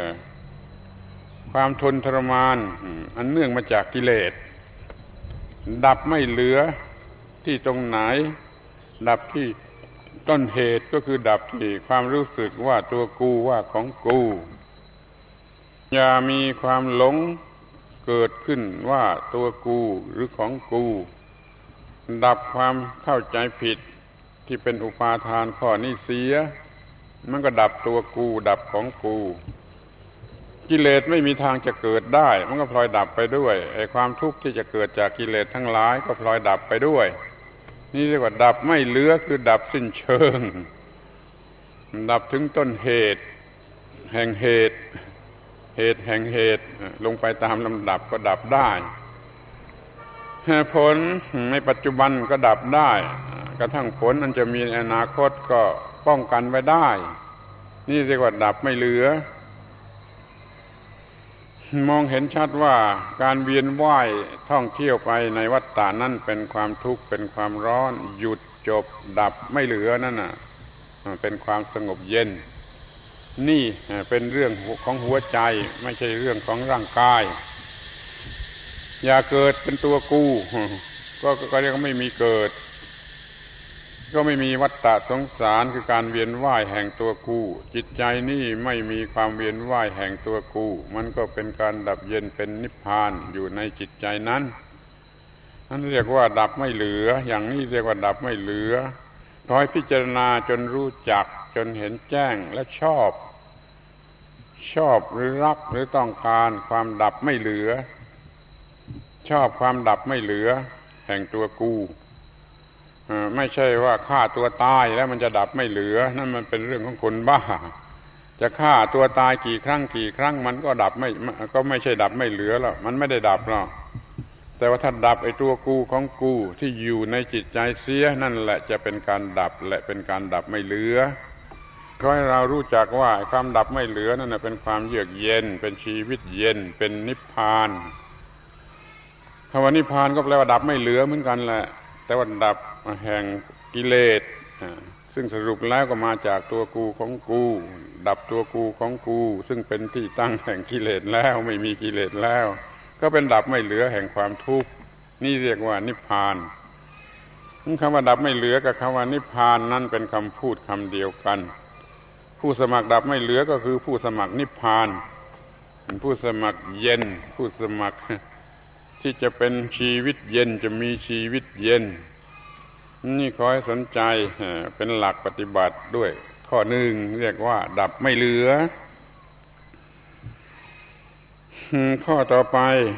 ความทนทรมานอันเนื่องมาจากกิเลสดับไม่เหลือที่ตรงไหนดับที่ต้นเหตุก็คือดับที่ความรู้สึกว่าตัวกูว่าของกูอย่ามีความหลงเกิดขึ้นว่าตัวกูหรือของกูดับความเข้าใจผิดที่เป็นอุปาทานข้อนี้เสียมันก็ดับตัวกูดับของกูกิเลสไม่มีทางจะเกิดได้มันก็พลอยดับไปด้วยไอ้ความทุกข์ที่จะเกิดจากกิเลสทั้งหลายก็พลอยดับไปด้วยนี่เรียกว่าดับไม่เหลือคือดับสิ้นเชิงดับถึงต้นเหตุแห่งเหตุแห่งเหตุลงไปตามลำดับก็ดับได้ผลในปัจจุบันก็ดับได้กระทั่งผลอันจะมีในอนาคตก็ป้องกันไว้ได้นี่เรียกว่าดับไม่เหลือมองเห็นชัดว่าการเวียนว่ายท่องเที่ยวไปในวัฏฏะนั้นเป็นความทุกข์เป็นความร้อนหยุดจบดับไม่เหลือนั่นน่ะเป็นความสงบเย็นนี่เป็นเรื่องของหัวใจไม่ใช่เรื่องของร่างกายอย่าเกิดเป็นตัวกูก็เรียกว่าไม่มีเกิดก็ไม่มีวัฏฏะสงสารคือการเวียนว่ายแห่งตัวกูจิตใจนี่ไม่มีความเวียนว่ายแห่งตัวกูมันก็เป็นการดับเย็นเป็นนิพพานอยู่ในจิตใจนั้นนั่นเรียกว่าดับไม่เหลืออย่างนี้เรียกว่าดับไม่เหลือขอให้พิจารณาจนรู้จักจนเห็นแจ้งและชอบหรือรักหรือต้องการความดับไม่เหลือชอบความดับไม่เหลือแห่งตัวกูไม่ใช่ว่าฆ่าตัวตายแล้วมันจะดับไม่เหลือนั่นมันเป็นเรื่องของคนบ้าจะฆ่าตัวตายกี่ครั้งมันก็ดับไม่ใช่ดับไม่เหลือแล้วมันไม่ได้ดับหรอกแต่ว่าถ้าดับไอ้ตัวกูของกูที่อยู่ในจิตใจเสียนั่นแหละจะเป็นการดับและเป็นการดับไม่เหลือขอให้เรารู้จักว่าความดับไม่เหลือนั่นเป็นความเยือกเย็นเป็นชีวิตเย็นเป็นนิพพานคำว่านิพพานก็แปลว่าดับไม่เหลือเหมือนกันแหละแต่ว่าดับแห่งกิเลสซึ่งสรุปแล้วก็มาจากตัวกูของกูดับตัวกูของกูซึ่งเป็นที่ตั้งแห่งกิเลสแล้วไม่มีกิเลสแล้วก็เป็นดับไม่เหลือแห่งความทุกข์นี่เรียกว่านิพพานคำว่าดับไม่เหลือกับคำว่านิพพานนั่นเป็นคำพูดคำเดียวกันผู้สมัครดับไม่เหลือก็คือผู้สมัครนิพพานผู้สมัครเย็นผู้สมัครที่จะเป็นชีวิตเย็นจะมีชีวิตเย็นนี่ขอให้สนใจเป็นหลักปฏิบัติด้วยข้อหนึ่งเรียกว่าดับไม่เหลือข้อต่อไป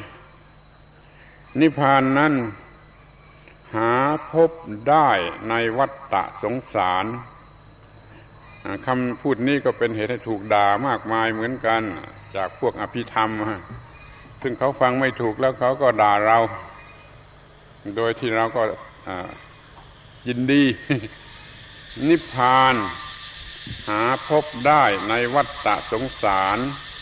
นิพพานนั้นหาพบได้ในวัฏฏะสงสารคำพูดนี้ก็เป็นเหตุให้ถูกด่ามากมายเหมือนกันจากพวกอภิธรรมซึ่งเขาฟังไม่ถูกแล้วเขาก็ด่าเราโดยที่เราก็ยินดีนิพพานหาพบได้ในวัฏฏะสงสาร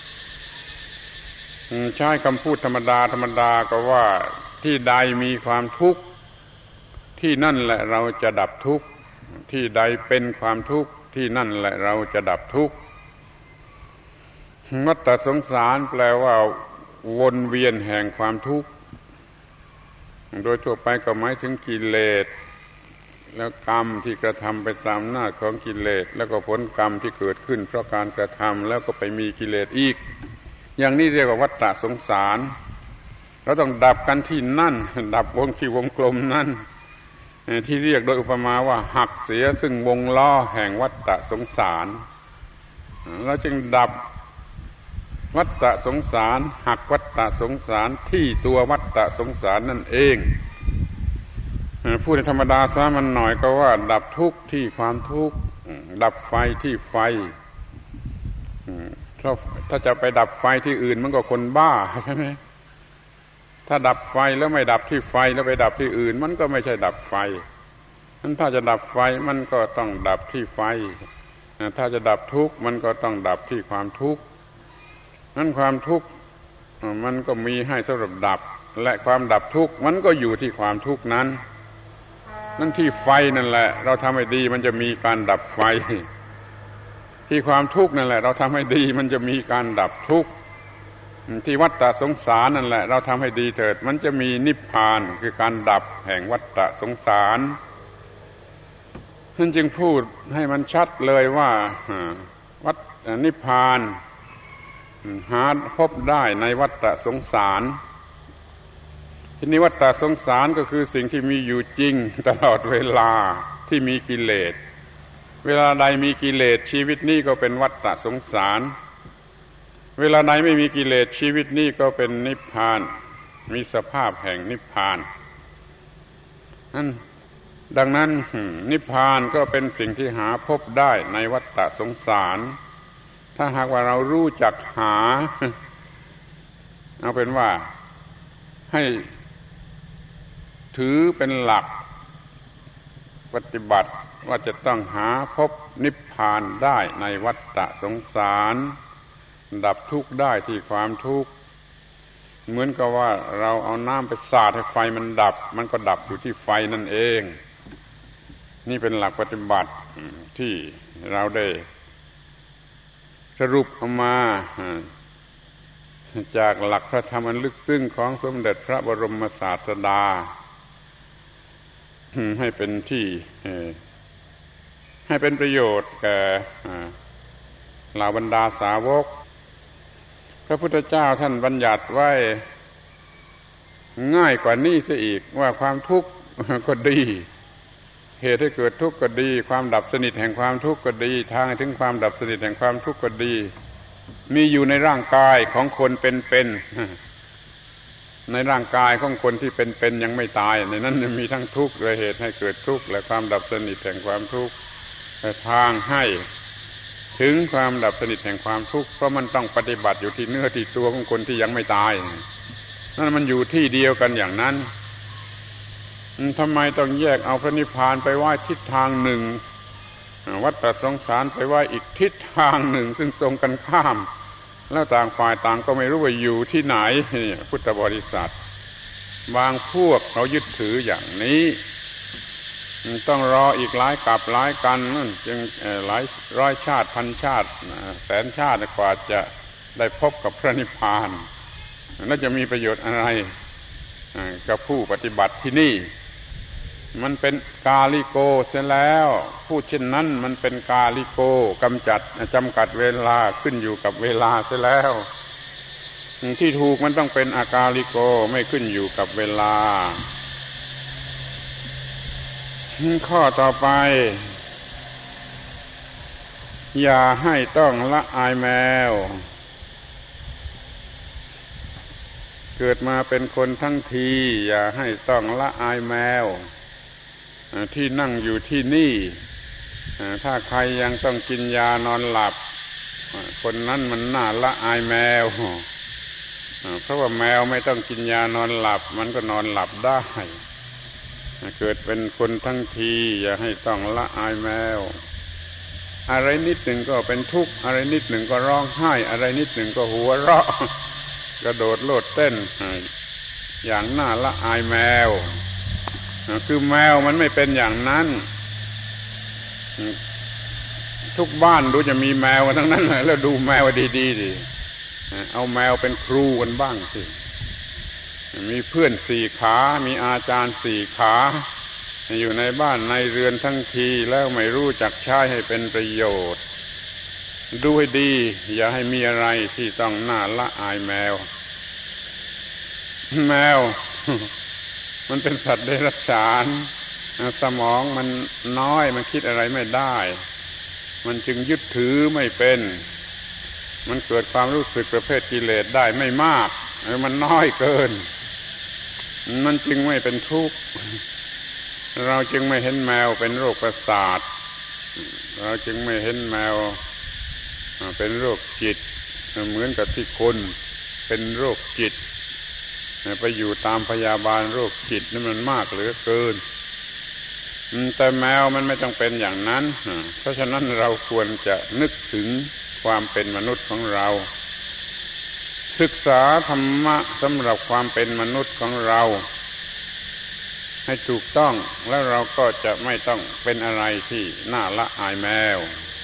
ใช้คำพูดธรรมดาก็ว่าที่ใดมีความทุกข์ที่นั่นแหละเราจะดับทุกข์ที่ใดเป็นความทุกข์ที่นั่นแหละเราจะดับทุกข์วัฏฏะสงสารแปลว่าวนเวียนแห่งความทุกข์โดยทั่วไปก็หมายถึงกิเลสแล้วกรรมที่กระทำไปตามอำนาจของกิเลสแล้วก็ผลกรรมที่เกิดขึ้นเพราะการกระทำแล้วก็ไปมีกิเลสอีกอย่างนี้เรียกว่าวัฏฏะสงสารเราต้องดับกันที่นั่นดับวงที่วงกลมนั่นที่เรียกโดยอุปมาว่าหักเสียซึ่งวงล้อแห่งวัฏฏะสงสารเราจึงดับวัฏฏะสงสารหักวัฏฏะสงสารที่ตัววัฏฏะสงสารนั่นเองพูดในธรรมดาซะมันหน่อยก็ว่าดับทุกข์ที่ความทุกข์ดับไฟที่ไฟถ้าจะไปดับไฟที่อื่นมันก็คนบ้าใช่ไหมถ้าดับไฟแล้วไม่ดับที่ไฟแล้วไปดับที่อื่นมันก็ไม่ใช่ดับไฟนั้นถ้าจะดับไฟมันก็ต้องดับที่ไฟถ้าจะดับทุกข์มันก็ต้องดับที่ความทุกข์นั้นความทุกข์มันก็มีให้สำหรับดับและความดับทุกข์มันก็อยู่ที่ความทุกข์นั้นนั่นที่ไฟนั่นแหละเราทำให้ดีมันจะมีการดับไฟที่ความทุกข์นั่นแหละเราทำให้ดีมันจะมีการดับทุกข์ที่วัฏฏะสงสารนั่นแหละเราทำให้ดีเถิดมันจะมีนิพพานคือการดับแห่งวัฏฏะสงสารท่านจึงพูดให้มันชัดเลยว่าวัฏนิพพานหาพบได้ในวัฏฏะสงสารทีนี้วัฏฏะสงสารก็คือสิ่งที่มีอยู่จริงตลอดเวลาที่มีกิเลสเวลาใดมีกิเลสชีวิตนี้ก็เป็นวัฏฏะสงสารเวลาใดไม่มีกิเลสชีวิตนี้ก็เป็นนิพพานมีสภาพแห่งนิพพานดังนั้นนิพพานก็เป็นสิ่งที่หาพบได้ในวัฏฏะสงสารถ้าหากว่าเรารู้จักหาเอาเป็นว่าให้ถือเป็นหลักปฏิบัติว่าจะต้องหาพบนิพพานได้ในวัฏฏะสงสารดับทุกข์ได้ที่ความทุกข์เหมือนกับว่าเราเอาน้ำไปสาดให้ไฟมันดับมันก็ดับอยู่ที่ไฟนั่นเองนี่เป็นหลักปฏิบัติที่เราได้สรุปออกมาจากหลักพระธรรมอันลึกซึ้งของสมเด็จพระบรมศาสดาให้เป็นที่ให้เป็นประโยชน์แก่เหล่าบรรดาสาวกพระพุทธเจ้าท่านบัญญัติไว้ง่ายกว่านี้เสียอีกว่าความทุกข์ก็ดีเหตุให้เกิดทุกข์ก็ดีความดับสนิทแห่งความทุกข์ก็ดีทางถึงความดับสนิทแห่งความทุกข์ก็ดีมีอยู่ในร่างกายของคนเป็นในร่างกายของคนที่เป็นยังไม่ตายในนั้นมีทั้งทุกข์และเหตุให้เกิดทุกข์และความดับสนิทแห่งความทุกข์และทางให้ถึงความดับสนิทแห่งความทุกข์เพราะมันต้องปฏิบัติอยู่ที่เนื้อที่ตัวของคนที่ยังไม่ตายนั่นมันอยู่ที่เดียวกันอย่างนั้นทำไมต้องแยกเอาพระนิพพานไปไว้ทิศทางหนึ่งวัฏสงสารไปไว้อีกทิศทางหนึ่งซึ่งตรงกันข้ามแล้วต่างฝ่ายต่างก็ไม่รู้ว่าอยู่ที่ไหนพุทธบริษัทบางพวกเขายึดถืออย่างนี้ต้องรออีกหลายกับหลายกันนั่นจึงหลายร้อยชาติพันชาติแสนชาติกว่าจะได้พบกับพระนิพพานแล้วจะมีประโยชน์อะไรกับผู้ปฏิบัติที่นี่มันเป็นกาลิโกเสียแล้วพูดเช่นนั้นมันเป็นกาลิโกจำกัดเวลาขึ้นอยู่กับเวลาเสียแล้วที่ถูกมันต้องเป็นอากาลิโกไม่ขึ้นอยู่กับเวลาข้อต่อไปอย่าให้ต้องละอายแมวเกิดมาเป็นคนทั้งทีอย่าให้ต้องละอายแมวที่นั่งอยู่ที่นี่ถ้าใครยังต้องกินยานอนหลับคนนั้นมันน่าละอายแมวเพราะว่าแมวไม่ต้องกินยานอนหลับมันก็นอนหลับได้เกิดเป็นคนทั้งทีอย่าให้ต้องละอายแมวอะไรนิดหนึ่งก็เป็นทุกข์อะไรนิดหนึ่งก็ร้องไห้อะไรนิดหนึ่งก็หัวเราะกระโดดโลดเต้นอย่างน่าละอายแมวคือแมวมันไม่เป็นอย่างนั้นทุกบ้านดูจะมีแมวทั้งนั้นเลยแล้วดูแมวดีๆดิเอาแมวเป็นครูกันบ้างสิมีเพื่อนสี่ขามีอาจารย์สี่ขาอยู่ในบ้านในเรือนทั้งทีแล้วไม่รู้จักใช้ให้เป็นประโยชน์ดูให้ดีอย่าให้มีอะไรที่ต้องน่าละอายแมวมันเป็นสัตว์เดรัจฉานสมองมันน้อยมันคิดอะไรไม่ได้มันจึงยึดถือไม่เป็นมันเกิดความรู้สึกประเภทกิเลสได้ไม่มากมันน้อยเกินมันจึงไม่เป็นทุกข์เราจึงไม่เห็นแมวเป็นโรคประสาทเราจึงไม่เห็นแมวเป็นโรคจิตเหมือนกับที่คนเป็นโรคจิตไปอยู่ตามพยาบาลโรคจิตนี่มันมากเหลือเกินแต่แมวมันไม่ต้องเป็นอย่างนั้นเพราะฉะนั้นเราควรจะนึกถึงความเป็นมนุษย์ของเราศึกษาธรรมะสำหรับความเป็นมนุษย์ของเราให้ถูกต้องแล้วเราก็จะไม่ต้องเป็นอะไรที่น่าละอายแมว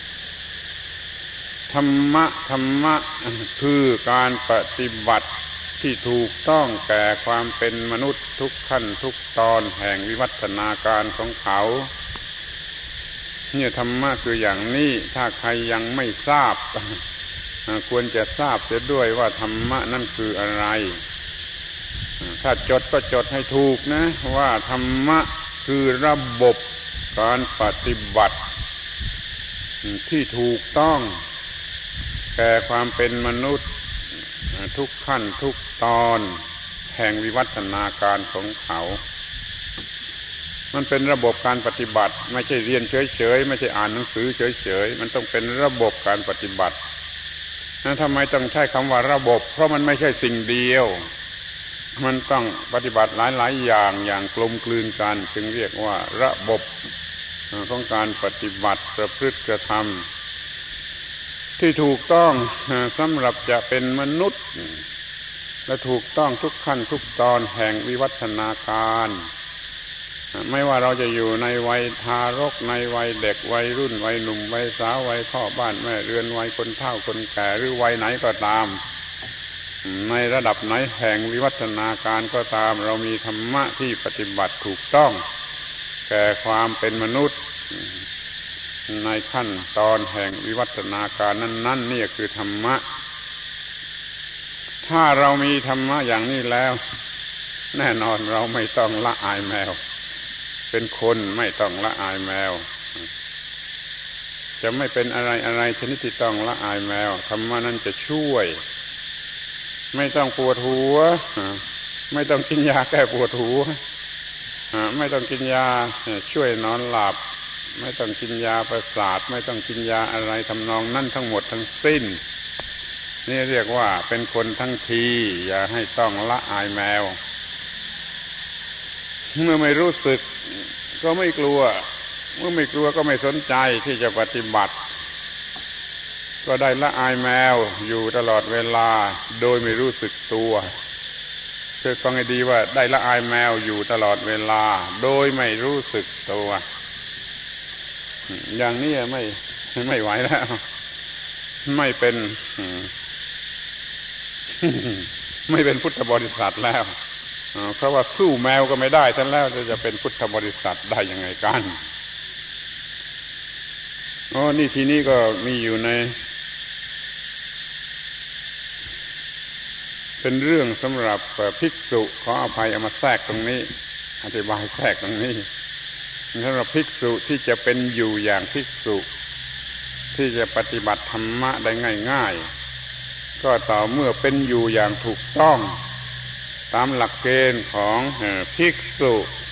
ธรรมะคือการปฏิบัติที่ถูกต้องแก่ความเป็นมนุษย์ทุกขั้นทุกตอนแห่งวิวัฒนาการของเขาเนี่ยธรรมะคืออย่างนี้ถ้าใครยังไม่ทราบควรจะทราบเสียด้วยว่าธรรมะนั่นคืออะไรถ้าจดก็จดให้ถูกนะว่าธรรมะคือระบบการปฏิบัติที่ถูกต้องแก่ความเป็นมนุษย์ทุกขั้นทุกตอนแห่งวิวัฒนาการของเขามันเป็นระบบการปฏิบัติไม่ใช่เรียนเฉยๆไม่ใช่อ่านหนังสือเฉยๆมันต้องเป็นระบบการปฏิบัติทำไมต้องใช้คำว่าระบบเพราะมันไม่ใช่สิ่งเดียวมันต้องปฏิบัติหลายๆอย่างกลมกลืนกันจึงเรียกว่าระบบของการปฏิบัติประพฤติกระทำที่ถูกต้องสำหรับจะเป็นมนุษย์และถูกต้องทุกขั้นทุกตอนแห่งวิวัฒนาการไม่ว่าเราจะอยู่ในวัยทารกในวัยเด็กวัยรุ่นวัยหนุ่มวัยสาววัยพ่อบ้านแม่เรือนวัยคนเฒ่าคนแก่หรือวัยไหนก็ตามในระดับไหนแห่งวิวัฒนาการก็ตามเรามีธรรมะที่ปฏิบัติถูกต้องแก่ความเป็นมนุษย์ในขั้นตอนแห่งวิวัฒนาการนั้นๆนี่คือธรรมะถ้าเรามีธรรมะอย่างนี้แล้วแน่นอนเราไม่ต้องละอายแมวเป็นคนไม่ต้องละอายแมวจะไม่เป็นอะไรชนิดที่ต้องละอายแมวธรรมะนั้นจะช่วยไม่ต้องปวดหัวไม่ต้องกินยาแก้ปวดหัวไม่ต้องกินยาช่วยนอนหลับไม่ต้องกินยาประสาทไม่ต้องกินยาอะไรทำนองนั้นทั้งหมดทั้งสิ้นนี่เรียกว่าเป็นคนทั้งทีอย่าให้ต้องละอายแมวเมื่อไม่รู้สึกก็ไม่กลัวเมื่อไม่กลัวก็ไม่สนใจที่จะปฏิบัติก็ได้ละอายแมวอยู่ตลอดเวลาโดยไม่รู้สึกตัวคือฟังให้ดีว่าได้ละอายแมวอยู่ตลอดเวลาโดยไม่รู้สึกตัวอย่างนี้ไม่ไหวแล้วไม่เป็นไม่เป็นพุทธบริษัทแล้วเพราะว่าสู้แมวก็ไม่ได้ท่านแล้วจะเป็นพุทธบริษัทได้ยังไงกันนี่ทีนี้ก็มีอยู่ในเป็นเรื่องสำหรับภิกษุขออภัยเอามาแทรกตรงนี้อธิบายแทรกตรงนี้สำหรับภิกษุที่จะเป็นอยู่อย่างภิกษุที่จะปฏิบัติธรรมะได้ง่ายๆก็ต่อเมื่อเป็นอยู่อย่างถูกต้องตามหลักเกณฑ์ของภิกษุ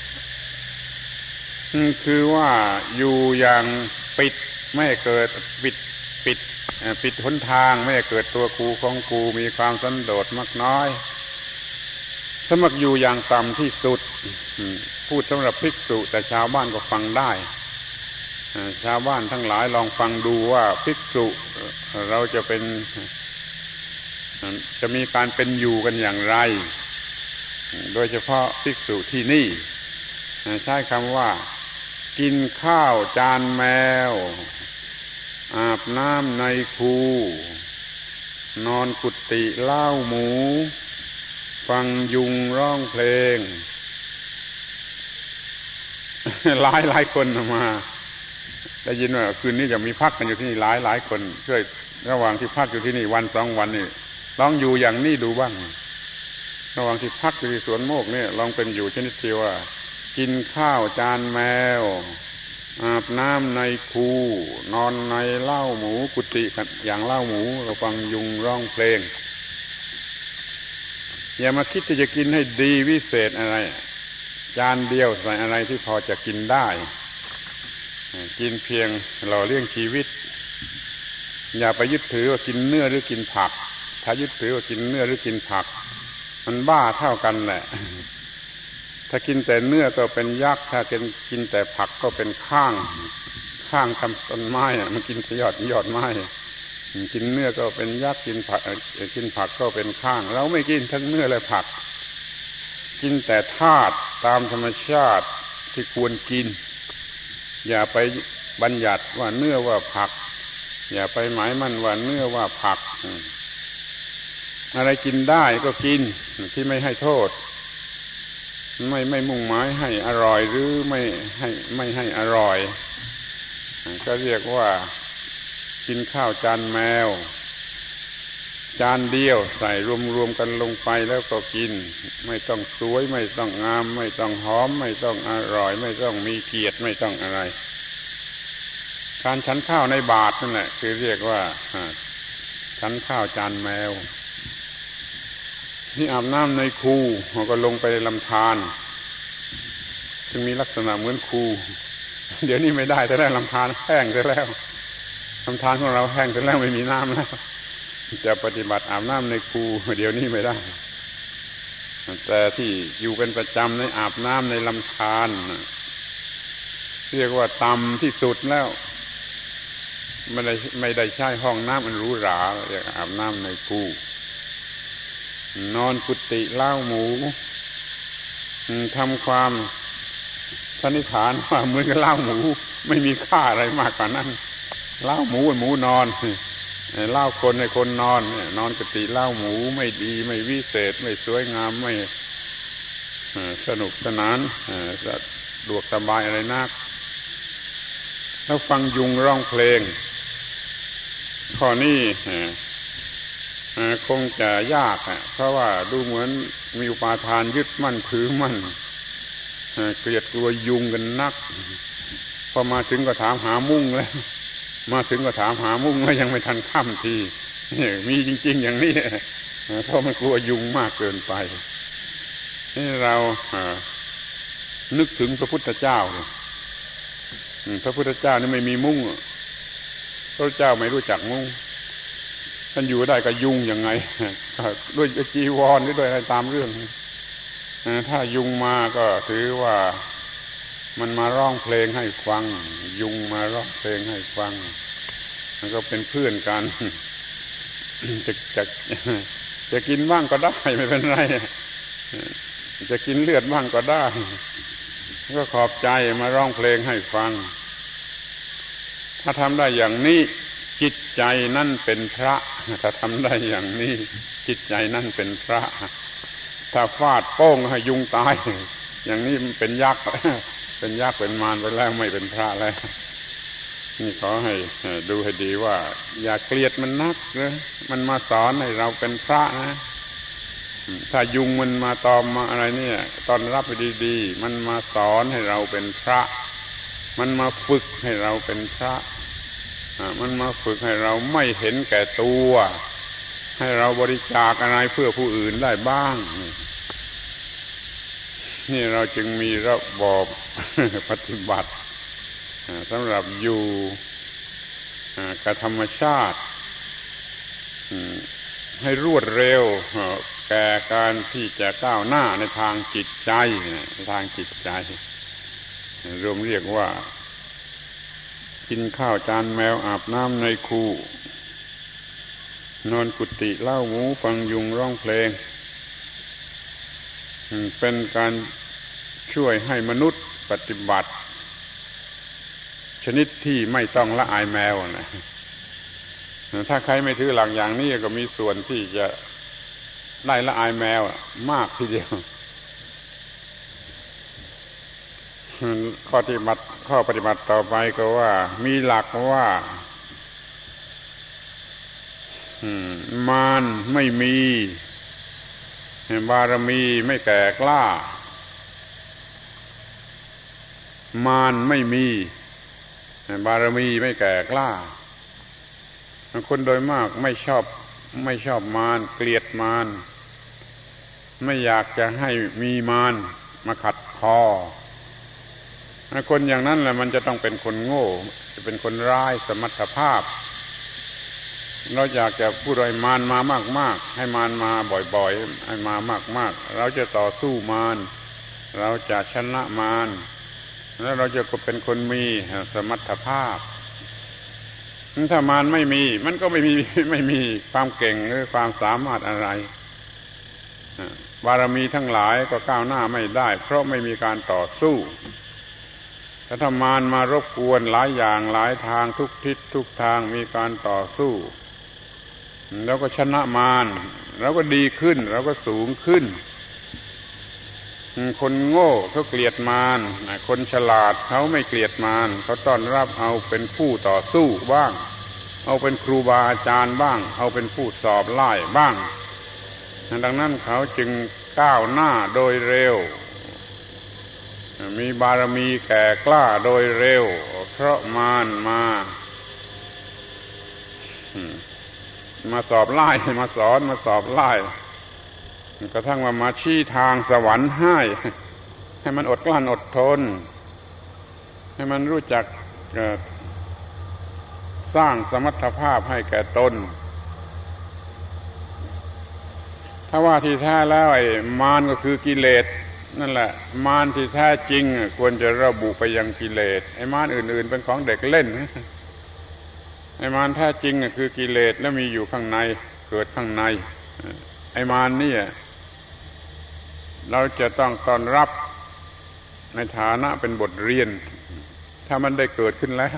คือว่าอยู่อย่างปิดไม่เกิดปิดหนทางไม่เกิดตัวกูของกูมีความสันโดษมากน้อยสมักอยู่อย่างต่ำที่สุดพูดสำหรับภิกษุแต่ชาวบ้านก็ฟังได้ชาวบ้านทั้งหลายลองฟังดูว่าภิกษุเราจะมีการเป็นอยู่กันอย่างไรโดยเฉพาะภิกษุที่นี่ใช้คำว่ากินข้าวจานแมวอาบน้ำในคูนอนกุฏิเล้าหมูฟังยุงร้องเพลงหลายคนมาได้ยินว่าคืนนี้จะมีพักกันอยู่ที่นี่หลายคนช่วยระหว่างที่พักอยู่ที่นี่วัน2 วันนี่ลองอยู่อย่างนี้ดูบ้างระหว่างที่พักอยู่ที่สวนโมกเนี่ยลองเป็นอยู่ชนิดที่ว่ากินข้าวจานแมวอาบน้ำในคูนอนในเล้าหมูกุฏิอย่างเล้าหมูเราฟังยุงร้องเพลงอย่ามาคิดที่จะกินให้ดีวิเศษอะไรจานเดียวใส่อะไรที่พอจะกินได้กินเพียงหล่อเลี้ยงชีวิตอย่าไปยึดถือว่ากินเนื้อหรือกินผักถ้ายึดถือว่ากินเนื้อหรือกินผักมันบ้าเท่ากันแหละถ้ากินแต่เนื้อก็เป็นยักษ์ถ้ากินแต่ผักก็เป็นข้างทำต้นไม้มันกินยอดไม้กินเนื้อก็เป็นยักษ์กินผักก็เป็นข้างเราไม่กินทั้งเนื้อและผักกินแต่ธาตุตามธรรมชาติที่ควรกินอย่าไปบัญญัติว่าเนื้อว่าผักอย่าไปหมายมั่นว่าเนื้อว่าผักอะไรกินได้ก็กินที่ไม่ให้โทษไม่มุ่งหมายให้อร่อยหรือไม่ให้อร่อยก็เรียกว่ากินข้าวจานแมวจานเดียวใส่รวมกันลงไปแล้วก็กินไม่ต้องสวยไม่ต้องงามไม่ต้องหอมไม่ต้องอร่อยไม่ต้องมีเกียรติไม่ต้องอะไรการฉันข้าวในบาตรนั่นแหละคือเรียกว่าฉันข้าวจานแมวนี่อาบน้ำในคูเราก็ลงไปในลำธารซึ่งมีลักษณะเหมือนคูเดี๋ยวนี้ไม่ได้แต่แรกลำธารแห้งไปแล้วลำธารของเราแห้งไปแล้วไม่มีน้ำแล้วจะปฏิบัติอาบน้ำในคูเดี๋ยวนี้ไม่ได้แต่ที่อยู่เป็นประจำในอาบน้ำในลำธารเรียกว่าต่ำที่สุดแล้วไม่ได้ใช้ห้องน้ำมันหรูหราเรียกอาบน้ำในคูนอนกุฏิเล้าหมูทำความสันนิษฐานว่าเหมือนกับเล้าหมูไม่มีค่าอะไรมากกว่านั้นเล้าหมูหมูนอนเล้าคนให้คนนอนนอนกติเล้าหมูไม่ดีไม่วิเศษไม่สวยงามไม่สนุกสนานสะดวกสบายอะไรนักแล้วฟังยุงร้องเพลงข้อนี้คงจะยากเพราะว่าดูเหมือนมีอุปาทานยึดมั่นถือมั่นเกลียดกลัวยุงกันนักพอมาถึงก็ถามหามุ้งแล้วมาถึงก็ถามหามุ้งแล้วยังไม่ทันค่ำทีมีจริงๆอย่างนี้เพราะมันกลัวยุงมากเกินไปนี่เรานึกถึงพระพุทธเจ้าเลยพระพุทธเจ้านี่ไม่มีมุ้งพระเจ้าไม่รู้จักมุ้งท่านอยู่ได้กับยุงยังไงด้วยจีวรหรือด้วยอะไรตามเรื่องถ้ายุงมาก็ถือว่ามันมาร้องเพลงให้ฟังยุงมาร้องเพลงให้ฟังมันก็เป็นเพื่อนกันจะกินบ้างก็ได้ไม่เป็นไรจะกินเลือดบ้างก็ได้ก็ขอบใจมาร้องเพลงให้ฟังถ้าทำได้อย่างนี้จิตใจนั่นเป็นพระถ้าทำได้อย่างนี้จิตใจนั่นเป็นพระถ้าฟาดโป้งให้ยุงตายอย่างนี้เป็นยักษ์เป็นยักษ์เป็นมารไปแล้วไม่เป็นพระแล้วนี่ขอให้ดูให้ดีว่าอย่าเกลียดมันนักนะมันมาสอนให้เราเป็นพระนะถ้ายุงมันมาตอมมาอะไรเนี่ยตอนรับไปดีๆมันมาสอนให้เราเป็นพระมันมาฝึกให้เราเป็นพระมันมาฝึกให้เราไม่เห็นแก่ตัวให้เราบริจาคอะไรเพื่อผู้อื่นได้บ้างนี่เราจึงมีระบบ ปฏิบัติสำหรับอยู่กับธรรมชาติให้รวดเร็วแก่การที่จะก้าวหน้าในทางจิตใจในทางจิตใจรวมเรียกว่ากินข้าวจานแมวอาบน้ำในคูนอนกุฏิเล่าหมูฟังยุงร้องเพลงเป็นการช่วยให้มนุษย์ปฏิบัติชนิดที่ไม่ต้องละอายแมวนะถ้าใครไม่ถือหลักอย่างนี้ก็มีส่วนที่จะได้ละอายแมวมากทีเดียวข้อปฏิบัติต่อไปก็ว่ามีหลักว่ามารไม่มีบารมีไม่แก่กล้ามารไม่มีบารมีไม่แก่กล้าคนโดยมากไม่ชอบมารเกลียดมารไม่อยากจะให้มีมารมาขัดคอคนอย่างนั้นแหละมันจะต้องเป็นคนโง่จะเป็นคนร้ายสมรรถภาพเราอยากจะพูดให้มารมามากๆให้มารมาบ่อยๆให้มามากๆเราจะต่อสู้มารเราจะชนะมารแล้วเราจะเป็นคนมีสมรรถภาพถ้ามารไม่มีมันก็ไม่มีความเก่งหรือความสามารถอะไรบารมีทั้งหลายก็ก้าวหน้าไม่ได้เพราะไม่มีการต่อสู้ถ้ามารมารบกวนหลายอย่างหลายทางทุกทิศทุกทางมีการต่อสู้แล้วก็ชนะมารเราก็ดีขึ้นเราก็สูงขึ้นคนโง่เขาเกลียดมารคนฉลาดเขาไม่เกลียดมารเขาต้อนรับเอาเป็นผู้ต่อสู้บ้างเอาเป็นครูบาอาจารย์บ้างเอาเป็นผู้สอบไล่บ้างดังนั้นเขาจึงก้าวหน้าโดยเร็วมีบารมีแก่กล้าโดยเร็วเพราะมารมาสอบไล่มาสอนมาสอบไล่กระทั่งว่ามาชี้ทางสวรรค์ให้มันอดกลั้นอดทนให้มันรู้จักสร้างสมรรถภาพให้แก่ตนถ้าว่าที่แท้แล้วไอ้มารก็คือกิเลสนั่นแหละมารที่แท้จริงควรจะระบุไปยังกิเลสไอ้มารอื่นๆเป็นของเด็กเล่นไอ้มารแท้จริงคือกิเลสแล้วมีอยู่ข้างในเกิดข้างในไอ้มารนี่เราจะต้องต้อนรับในฐานะเป็นบทเรียนถ้ามันได้เกิดขึ้นแล้ว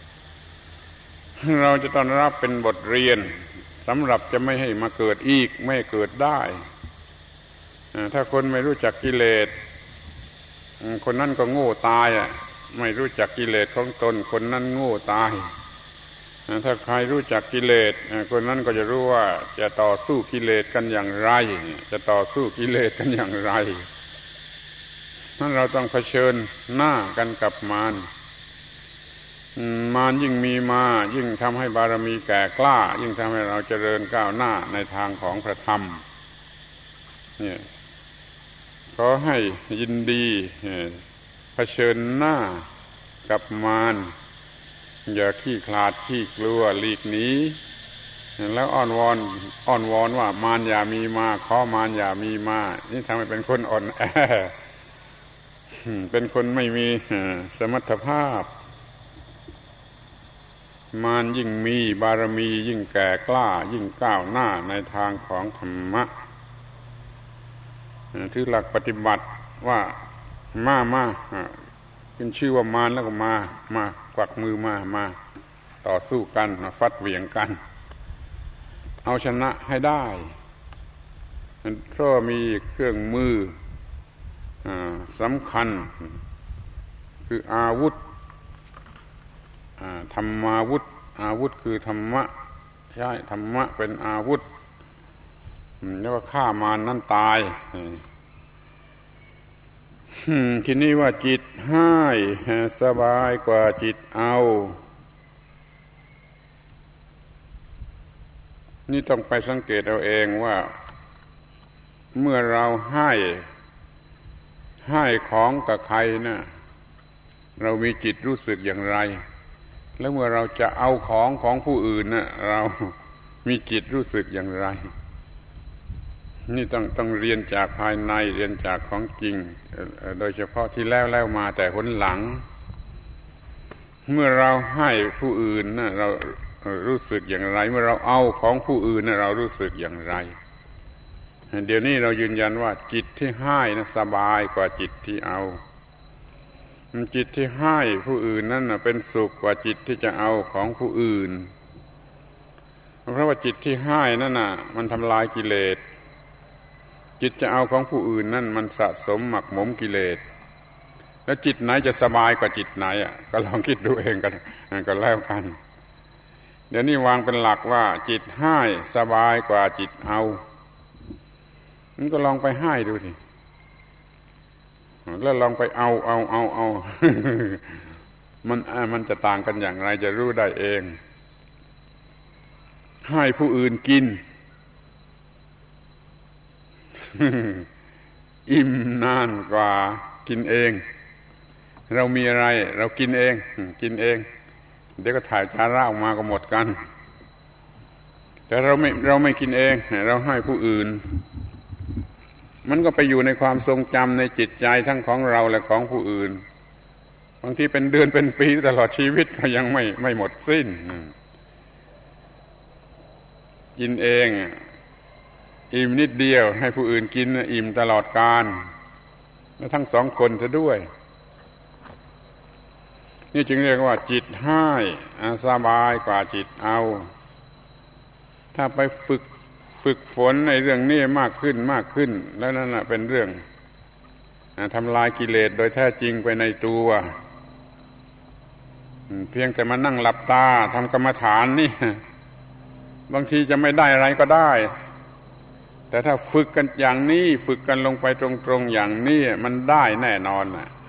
เราจะต้องรับเป็นบทเรียนสำหรับจะไม่ให้มาเกิดอีกไม่เกิดได้ถ้าคนไม่รู้จักกิเลสคนนั้นก็โง่ตายไม่รู้จักกิเลสของตนคนนั้นโง่ตายถ้าใครรู้จักกิเลสคนนั้นก็จะรู้ว่าจะต่อสู้กิเลสกันอย่างไรจะต่อสู้กิเลสกันอย่างไรนั้นเราต้องเผชิญหน้ากันกับมารยิ่งมีมายิ่งทำให้บารมีแก่กล้ายิ่งทำให้เราเจริญก้าวหน้าในทางของพระธรรมเนี่ยขอให้ยินดีเผชิญหน้ากับมารอย่าขี้คลาดขี้กลัวหลีกหนีแล้วอ้อนวอนว่ามารอย่ามีมาขอมารอย่ามีมานี่ทำให้เป็นคนอ่อนแอเป็นคนไม่มีสมรรถภาพมารยิ่งมีบารมียิ่งแก่กล้ายิ่งก้าวหน้าในทางของธรรมะถือหลักปฏิบัติว่ามาขึ้นชื่อว่ามารแล้วก็มากวักมือมาต่อสู้กันมาฟัดเหวี่ยงกันเอาชนะให้ได้เพราะมีเครื่องมือสำคัญคืออาวุธธรรมาวุธอาวุธคือธรรมะใช่ธรรมะเป็นอาวุธแล้วก็ฆ่ามารนั้นตายทีนี้ว่าจิตให้สบายกว่าจิตเอานี่ต้องไปสังเกตเอาเองว่าเมื่อเราให้ของกับใครนะเรามีจิตรู้สึกอย่างไรแล้วเมื่อเราจะเอาของผู้อื่นนะเรามีจิตรู้สึกอย่างไรนี่ต้องเรียนจากภายในเรียนจากของจริงโดยเฉพาะที่แล้วมาแต่หนหลังเมื่อเราให้ผู้อื่นนะเรารู้สึกอย่างไรเมื่อเราเอาของผู้อื่นนะเรารู้สึกอย่างไรเดี๋ยวนี้เรายืนยันว่าจิตที่ให้นะสบายกว่าจิตที่เอาจิตที่ให้ผู้อื่นนั่นเป็นสุขกว่าจิตที่จะเอาของผู้อื่นเพราะว่าจิตที่ให้นั่นน่ะมันทำลายกิเลสจิตจะเอาของผู้อื่นนั่นมันสะสมหมักหมมกิเลสแล้วจิตไหนจะสบายกว่าจิตไหนก็ลองคิดดูเองกันก็แล้วกันเดี๋ยวนี้วางเป็นหลักว่าจิตให้สบายกว่าจิตเอามันก็ลองไปให้ดูสิแล้วลองไปเอา มันจะต่างกันอย่างไรจะรู้ได้เองให้ผู้อื่นกินอิ่มนานกว่ากินเองเรามีอะไรเรากินเองเดี๋ยวก็ถ่ายจาระออกมาก็หมดกันแต่เราไม่กินเองเราให้ผู้อื่นมันก็ไปอยู่ในความทรงจำในจิตใจทั้งของเราและของผู้อื่นบางทีเป็นเดือนเป็นปีตลอดชีวิตก็ยังไม่หมดสิ้นกินเองอิ่มนิดเดียวให้ผู้อื่นกินอิ่มตลอดกาลและทั้งสองคนซะด้วยนี่จึงเรียกว่าจิตให้สบายกว่าจิตเอาถ้าไปฝึกฝนในเรื่องนี้มากขึ้นแล้วนั่นน่ะเป็นเรื่องทำลายกิเลสโดยแท้จริงไปในตัวเพียงแต่มานั่งหลับตาทำกรรมฐานนี่บางทีจะไม่ได้อะไรก็ได้แต่ถ้าฝึกกันอย่างนี้ฝึกกันลงไปตรงๆอย่างนี้มันได้แน่นอน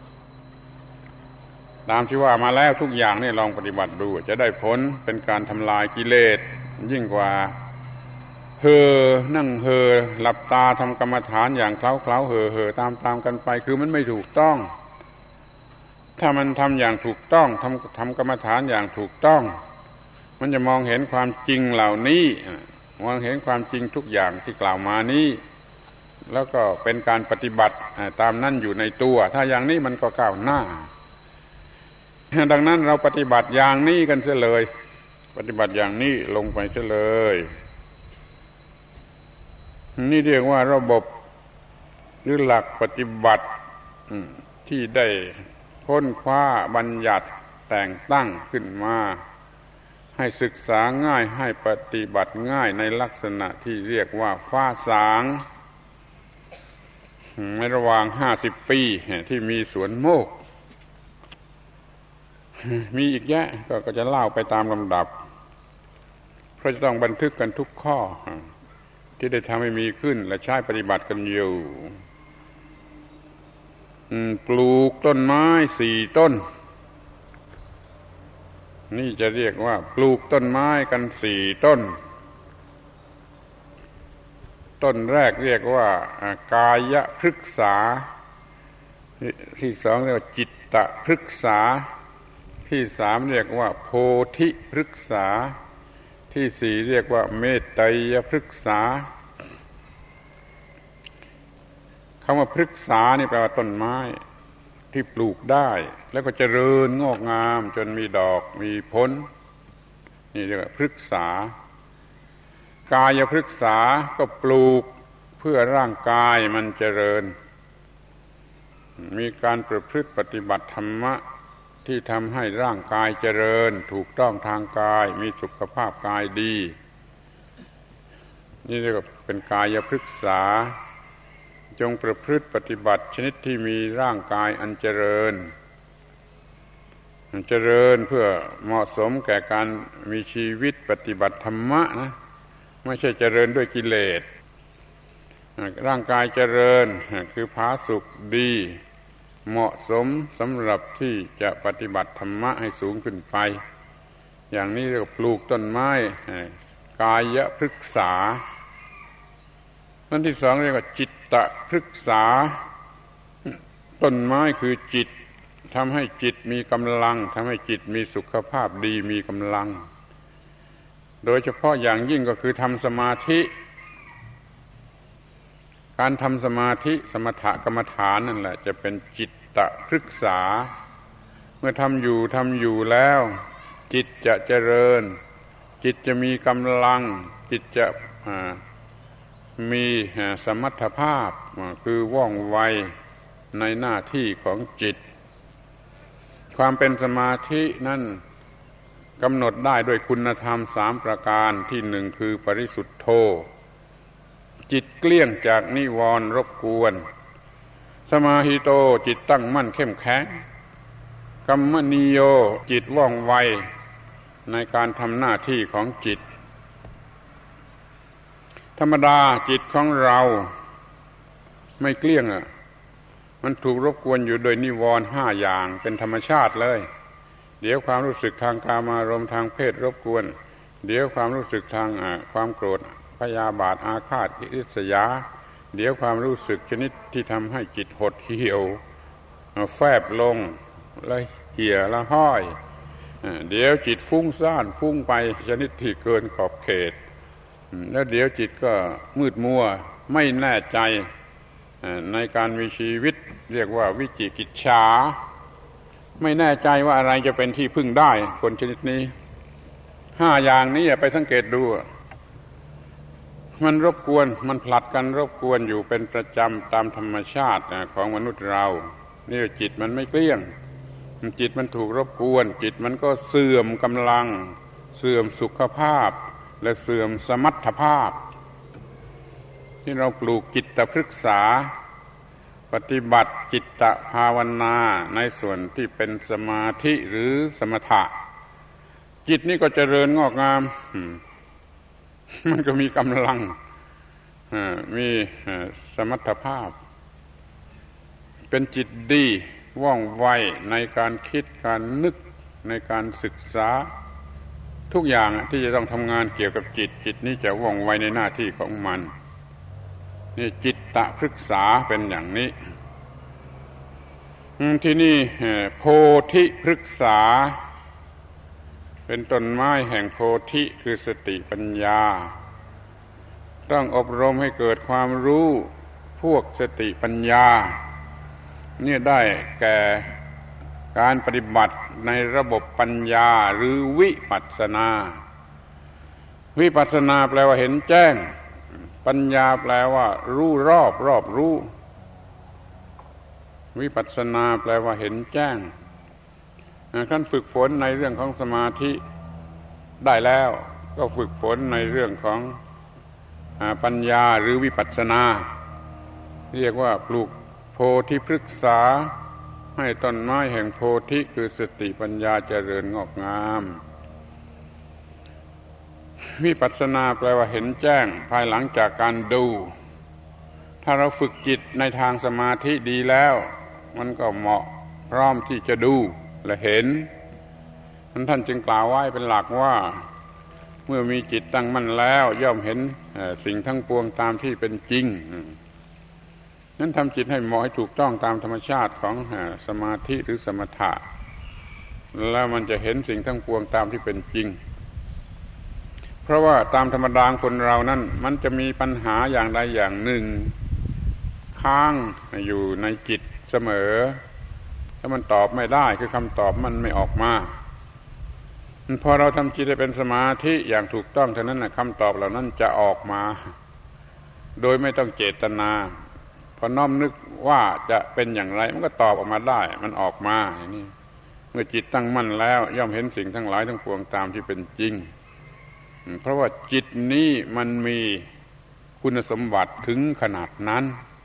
ตามที่ว่ามาแล้วทุกอย่างนี่ลองปฏิบัติดูจะได้ผลเป็นการทำลายกิเลสยิ่งกว่านั่งหลับตาทำกรรมฐานอย่างเคล้าตามกันไปคือมันไม่ถูกต้องถ้ามันทำอย่างถูกต้องทำกรรมฐานอย่างถูกต้องมันจะมองเห็นความจริงเหล่านี้มองเห็นความจริงทุกอย่างที่กล่าวมานี้แล้วก็เป็นการปฏิบัติตามนั่นอยู่ในตัวถ้าอย่างนี้มันก็ก้าวหน้าดังนั้นเราปฏิบัติอย่างนี้กันเสียเลยปฏิบัติอย่างนี้ลงไปเสียเลยนี่เรียกว่าระบบหรือหลักปฏิบัติทที่ได้ค้นคว้าบัญญัติแต่งตั้งขึ้นมาให้ศึกษาง่ายให้ปฏิบัติง่ายในลักษณะที่เรียกว่าฟ้าสางในระหว่าง50 ปีที่มีสวนโมกมีอีกแยะก็จะเล่าไปตามลำดับเพราะจะต้องบันทึกกันทุกข้อที่ได้ทำให้มีขึ้นและใช้ปฏิบัติกันอยู่ปลูกต้นไม้4 ต้นนี่จะเรียกว่าปลูกต้นไม้กัน4 ต้นต้นแรกเรียกว่ากายพฤกษาที่2เรียกว่าจิตตพฤกษาที่3เรียกว่าโพธิพฤกษาที่4เรียกว่าเมตไตรพฤกษาคำว่าพฤกษานี่แปลว่าต้นไม้ที่ปลูกได้แล้วก็เจริญงอกงามจนมีดอกมีผลนี่เรียกว่าพฤกษากายพฤกษาก็ปลูกเพื่อร่างกายมันเจริญมีการประพฤติปฏิบัติธรรมะที่ทำให้ร่างกายเจริญถูกต้องทางกายมีสุขภาพกายดีนี่เรียกว่าเป็นกายพฤกษาจงประพฤติปฏิบัติชนิดที่มีร่างกายอันเจริญเพื่อเหมาะสมแก่การมีชีวิตปฏิบัติธรรมะนะไม่ใช่เจริญด้วยกิเลสร่างกายเจริญคือผาสุกดีเหมาะสมสำหรับที่จะปฏิบัติธรรมะให้สูงขึ้นไปอย่างนี้เรียกว่าปลูกต้นไม้กายพฤกษาต้นที่2เรียกว่าจิตตพฤกษาต้นไม้คือจิตทำให้จิตมีกำลังทำให้จิตมีสุขภาพดีมีกำลังโดยเฉพาะอย่างยิ่งก็คือทำสมาธิการทำสมาธิสมถกรรมฐานนั่นแหละจะเป็นจิตตพฤกษาเมื่อทำอยู่แล้วจิตจะเจริญจิตจะมีกำลังจิตจะมีสมรรถภาพคือว่องไวในหน้าที่ของจิตความเป็นสมาธินั้นกำหนดได้ด้วยคุณธรรม3 ประการที่1คือปริสุทธโธจิตเกลี้ยงจากนิวรณ์รบกวนสมาหิโตจิตตั้งมั่นเข้มแข็งกัมมนิโยจิตว่องไวในการทำหน้าที่ของจิตธรรมดาจิตของเราไม่เกลี้ยงมันถูกรบกวนอยู่โดยนิวรณ์5 อย่างเป็นธรรมชาติเลยเดี๋ยวความรู้สึกทางกามารมณ์ทางเพศรบกวนเดี๋ยวความรู้สึกทางความโกรธพยาบาทอาฆาตอิษยาเดี๋ยวความรู้สึกชนิดที่ทำให้จิตหดเหี่ยวแฟบลงและเหี่ยละห้อยเดี๋ยวจิตฟุ้งซ่านฟุ้งไปชนิดที่เกินขอบเขตแล้วเดี๋ยวจิตก็มืดมัวไม่แน่ใจในการมีชีวิตเรียกว่าวิจิกิจฉาไม่แน่ใจว่าอะไรจะเป็นที่พึ่งได้คนชนิดนี้5 อย่างนี้ไปสังเกตดูมันรบกวนมันผลัดกันรบกวนอยู่เป็นประจำตามธรรมชาติของมนุษย์เรานี่จิตมันไม่เกลี้ยงจิตมันถูกรบกวนจิตมันก็เสื่อมกำลังเสื่อมสุขภาพและเสื่อมสมรรถภาพที่เราปลูกจิตตพฤกษาปฏิบัติจิตตภาวนาในส่วนที่เป็นสมาธิหรือสมถะจิตนี่ก็เจริญงอกงามมันก็มีกำลังมีสมรรถภาพเป็นจิตดีว่องไวในการคิดการนึกในการศึกษาทุกอย่างที่จะต้องทำงานเกี่ยวกับจิตนี้จะว่องไวในหน้าที่ของมันนี่จิตตพฤกษาเป็นอย่างนี้ที่นี่โพธิพฤกษาเป็นต้นไม้แห่งโพธิคือสติปัญญาต้องอบรมให้เกิดความรู้พวกสติปัญญานี่ได้แก่การปฏิบัติในระบบปัญญาหรือวิปัสสนาวิปัสสนาแปลว่าเห็นแจ้งปัญญาแปลว่ารู้รอบรู้วิปัสสนาแปลว่าเห็นแจ้งท่านฝึกฝนในเรื่องของสมาธิได้แล้วก็ฝึกฝนในเรื่องของปัญญาหรือวิปัสสนาเรียกว่าปลูกโพธิพฤกษาให้ต้นไม้แห่งโพธิคือสติปัญญาเจริญงอกงามวิปัสสนาแปลว่าเห็นแจ้งภายหลังจากการดูถ้าเราฝึกจิตในทางสมาธิดีแล้วมันก็เหมาะพร้อมที่จะดูและเห็นท่านจึงกล่าวไว้เป็นหลักว่าเมื่อมีจิตตั้งมั่นแล้วย่อมเห็นสิ่งทั้งปวงตามที่เป็นจริงนั้นทำจิตให้เหมาะให้ถูกต้องตามธรรมชาติของสมาธิหรือสมถะแล้วมันจะเห็นสิ่งทั้งปวงตามที่เป็นจริงเพราะว่าตามธรรมดาคนเรานั้นมันจะมีปัญหาอย่างใดอย่างหนึ่งค้างอยู่ในจิตเสมอถ้ามันตอบไม่ได้คือคำตอบมันไม่ออกมาพอเราทำจิตให้เป็นสมาธิอย่างถูกต้องเท่านั้นคำตอบเหล่านั้นจะออกมาโดยไม่ต้องเจตนาพอน้อมนึกว่าจะเป็นอย่างไรมันก็ตอบออกมาได้มันออกมาอย่างนี้เมื่อจิตตั้งมั่นแล้วย่อมเห็นสิ่งทั้งหลายทั้งปวงตามที่เป็นจริงเพราะว่าจิตนี้มันมีคุณสมบัติถึงขนาดนั้น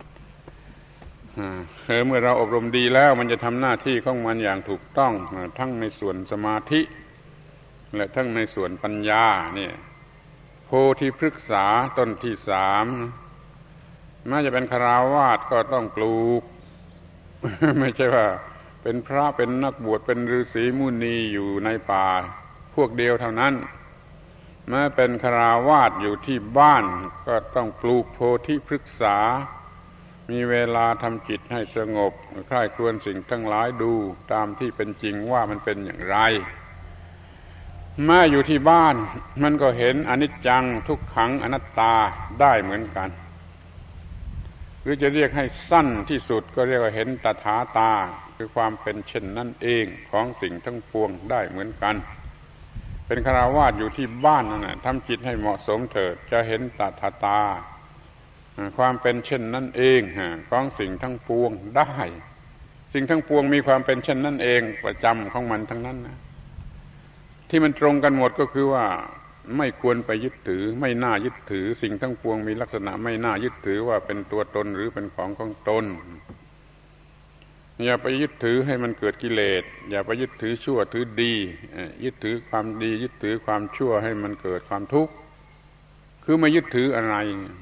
เมื่อเราอบรมดีแล้วมันจะทำหน้าที่ของมันอย่างถูกต้องทั้งในส่วนสมาธิและทั้งในส่วนปัญญาเนี่ยโพธิพฤกษาต้นที่3แม้จะเป็นฆราวาสก็ต้องปลูก ไม่ใช่ว่าเป็นพระเป็นนักบวชเป็นฤาษีมุนีอยู่ในป่าพวกเดียวเท่านั้นแม้เป็นฆราวาสอยู่ที่บ้านก็ต้องปลูกโพธิพฤกษามีเวลาทำจิตให้สงบใคร่ครวญสิ่งทั้งหลายดูตามที่เป็นจริงว่ามันเป็นอย่างไรแม้อยู่ที่บ้านมันก็เห็นอนิจจังทุกขังอนัตตาได้เหมือนกันหรือจะเรียกให้สั้นที่สุดก็เรียกว่าเห็นตถาตาคือความเป็นเช่นนั้นเองของสิ่งทั้งปวงได้เหมือนกันเป็นฆราวาสอยู่ที่บ้านนั่นแหละทำจิตให้เหมาะสมเถิดจะเห็นตถาตาความเป็นเช่นนั้นเองของสิ่งทั้งปวงได้สิ่งทั้งปวงมีความเป็นเช่นนั้นเองประจำของมันทั้งนั้นนะที่มันตรงกันหมดก็คือว่าไม่ควรไปยึดถือไม่น่ายึดถือสิ่งทั้งปวงมีลักษณะไม่น่ายึดถือว่าเป็นตัวตนหรือเป็นของของตนอย่าไปยึดถือให้มันเกิดกิเลสอย่าไปยึดถือชั่วถือดียึดถือความดียึดถือความชั่วให้มันเกิดความทุกข์คือไม่ยึดถืออะไร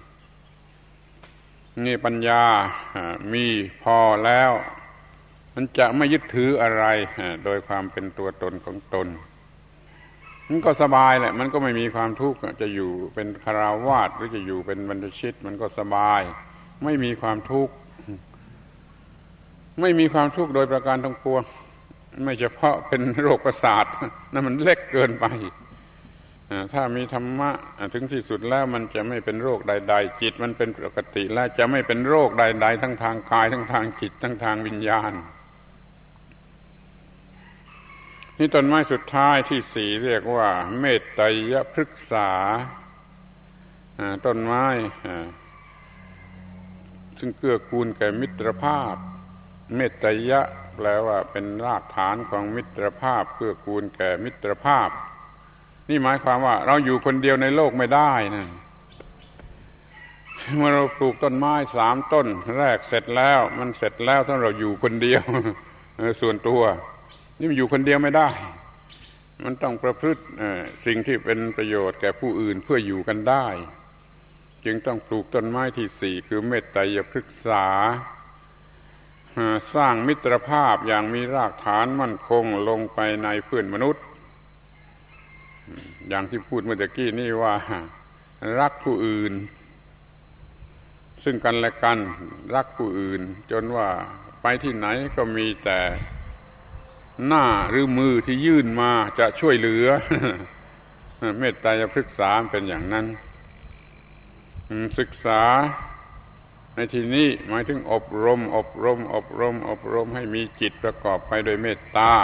นี่ปัญญามีพอแล้วมันจะไม่ยึดถืออะไรโดยความเป็นตัวตนของตนมันก็สบายแหละมันก็ไม่มีความทุกข์จะอยู่เป็นฆราวาสหรือจะอยู่เป็นบรรพชิตมันก็สบายไม่มีความทุกข์ไม่มีความทุกข์โดยประการทั้งปวงไม่เฉพาะเป็นโรคประสาทนั่นมันเล็กเกินไปถ้ามีธรรมะถึงที่สุดแล้วมันจะไม่เป็นโรคใดๆจิตมันเป็นปกติและจะไม่เป็นโรคใดๆทั้งทางกายทั้งทางจิตทั้งทางวิญญาณนี่ต้นไม้สุดท้ายที่4เรียกว่าเมตไตยพฤกษาต้นไม้ซึ่งเกื้อกูลแก่มิตรภาพเมตไตยะแปลว่าเป็นรากฐานของมิตรภาพเกื้อกูลแก่มิตรภาพนี่หมายความว่าเราอยู่คนเดียวในโลกไม่ได้นะเมื่อเราปลูกต้นไม้3ต้นแรกเสร็จแล้วมันเสร็จแล้วถ้าเราอยู่คนเดียวส่วนตัวนี่มันอยู่คนเดียวไม่ได้มันต้องประพฤติสิ่งที่เป็นประโยชน์แก่ผู้อื่นเพื่ออยู่กันได้จึงต้องปลูกต้นไม้ที่4คือเมตไตยพฤกษาสร้างมิตรภาพอย่างมีรากฐานมั่นคงลงไปในเพื่อนมนุษย์อย่างที่พูดเมื่อกี้นี่ว่ารักผู้อื่นซึ่งกันและกันรักผู้อื่นจนว่าไปที่ไหนก็มีแต่หน้าหรือมือที่ยื่นมาจะช่วยเหลือเมตไตรพฤกษาเป็นอย่างนั้นศึกษาในที่นี้หมายถึงอบรมให้มีจิตประกอบไปโดยเมตตา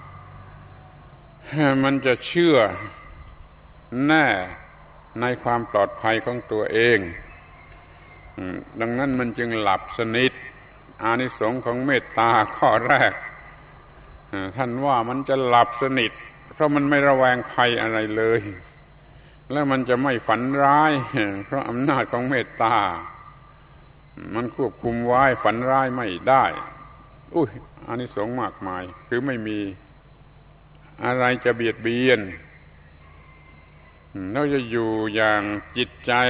มันจะเชื่อแน่ในความปลอดภัยของตัวเองดังนั้นมันจึงหลับสนิทอานิสงส์ของเมตตาข้อแรกท่านว่ามันจะหลับสนิทเพราะมันไม่ระแวงภัยอะไรเลยและมันจะไม่ฝันร้ายเพราะอำนาจของเมตตามันควบคุมไว้ฝันร้ายไม่ได้อุ้ยอานิสงส์มากมายคือไม่มีอะไรจะเบียดเบียนเราจะอยู่อย่างจิตใจ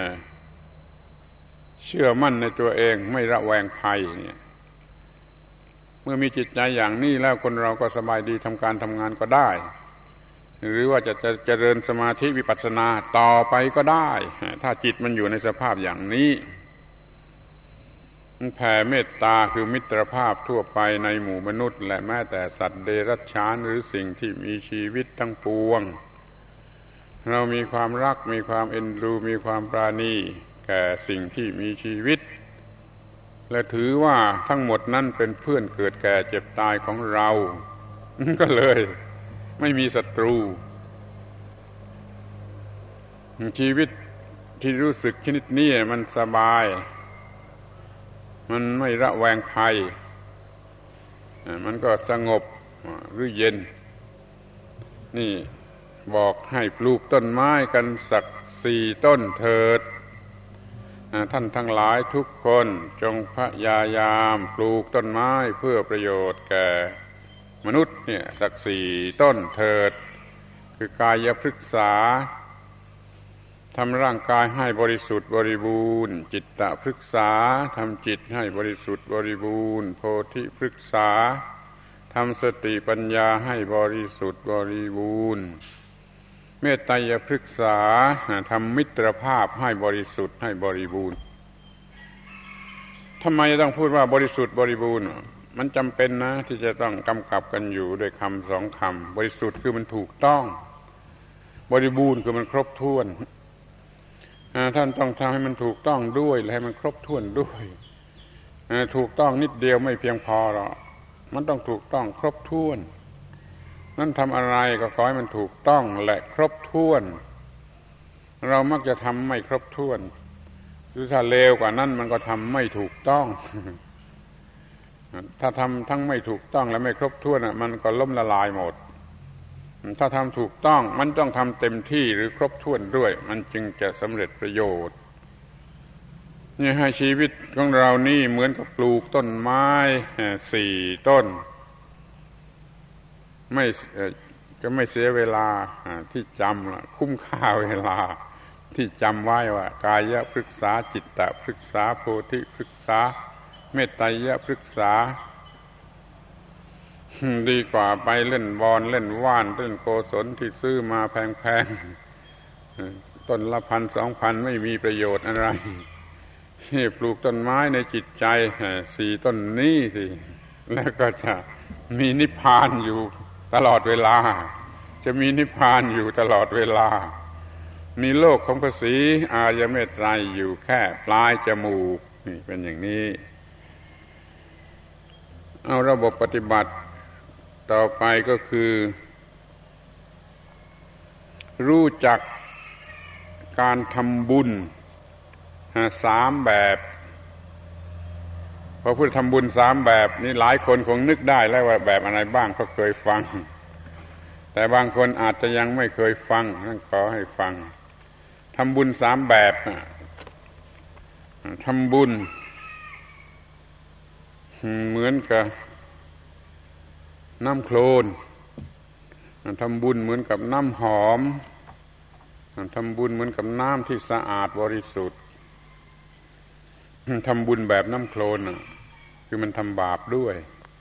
เชื่อมั่นในตัวเองไม่ระแวงภัยเนี่ยเมื่อมีจิตใจอย่างนี้แล้วคนเราก็สบายดีทำการทำงานก็ได้หรือว่าจะเจริญสมาธิวิปัสสนาต่อไปก็ได้ถ้าจิตมันอยู่ในสภาพอย่างนี้แผ่เมตตาคือมิตรภาพทั่วไปในหมู่มนุษย์และแม้แต่สัตว์เดรัจฉานหรือสิ่งที่มีชีวิตทั้งปวงเรามีความรักมีความเอ็นดูมีความปราณีแก่สิ่งที่มีชีวิตและถือว่าทั้งหมดนั้นเป็นเพื่อนเกิดแก่เจ็บตายของเราก็เลยไม่มีศัตรูชีวิตที่รู้สึกชนิดนี้มันสบายมันไม่ระแวงภัยมันก็สงบหรือเย็นนี่บอกให้ปลูกต้นไม้กันสัก4 ต้นเถิดท่านทั้งหลายทุกคนจงพยายามปลูกต้นไม้เพื่อประโยชน์แก่มนุษย์เนี่ยสัก4 ต้นเถิดคือกายพฤกษาทำร่างกายให้บริสุทธิ์บริบูรณ์จิตตพฤกษาทำจิตให้บริสุทธิ์บริบูรณ์โพธิพฤกษาทำสติปัญญาให้บริสุทธิ์บริบูรณ์เมตไตรพฤกษาทำมิตรภาพให้บริสุทธิ์ให้บริบูรณ์ทำไมต้องพูดว่าบริสุทธิ์บริบูรณ์มันจำเป็นนะที่จะต้องกำกับกันอยู่ด้วยคำ2 คำบริสุทธิ์คือมันถูกต้องบริบูรณ์คือมันครบถ้วนท่านต้องทำให้มันถูกต้องด้วยและให้มันครบถ้วนด้วยถูกต้องนิดเดียวไม่เพียงพอหรอกมันต้องถูกต้องครบถ้วนนั่นทำอะไรก็ขอให้มันถูกต้องและครบถ้วนเรามักจะทำไม่ครบถ้วนหรือถ้าเลวกว่านั้นมันก็ทำไม่ถูกต้องถ้าทำทั้งไม่ถูกต้องและไม่ครบถ้วนมันก็ล้มละลายหมดถ้าทำถูกต้องมันต้องทำเต็มที่หรือครบถ้วนด้วยมันจึงจะสำเร็จประโยชน์นี่ให้ชีวิตของเรานี่เหมือนกับปลูกต้นไม้4 ต้นจะไม่เสียเวลาที่จำคุ้มค่าเวลาที่จำไว้ว่ากายพฤกษาจิตตพฤกษาโพธิพฤกษาเมตไตรพฤกษาดีกว่าไปเล่นบอลเล่นว่านเล่นโกศลที่ซื้อมาแพงๆต้นละ1,000-2,000ไม่มีประโยชน์อะไรนี่ปลูกต้นไม้ในจิตใจ4 ต้นนี้สิแล้วก็จะมีนิพพานอยู่ตลอดเวลาจะมีนิพพานอยู่ตลอดเวลามีโลกของพระศรีอริยเมตไตรอยู่แค่ปลายจมูกนี่เป็นอย่างนี้เอาระบบปฏิบัติต่อไปก็คือรู้จักการทำบุญ3 แบบพอพูดทำบุญ3 แบบนี่หลายคนคงนึกได้แล้วว่าแบบอะไรบ้างเขาเคยฟังแต่บางคนอาจจะยังไม่เคยฟังนั่นขอให้ฟังทำบุญ3 แบบทำบุญเหมือนกับน้ำโคลนทำบุญเหมือนกับน้ำหอมทำบุญเหมือนกับน้ำที่สะอาดบริสุทธิ์ทำบุญแบบน้ำโคลนคือมันทำบาปด้วย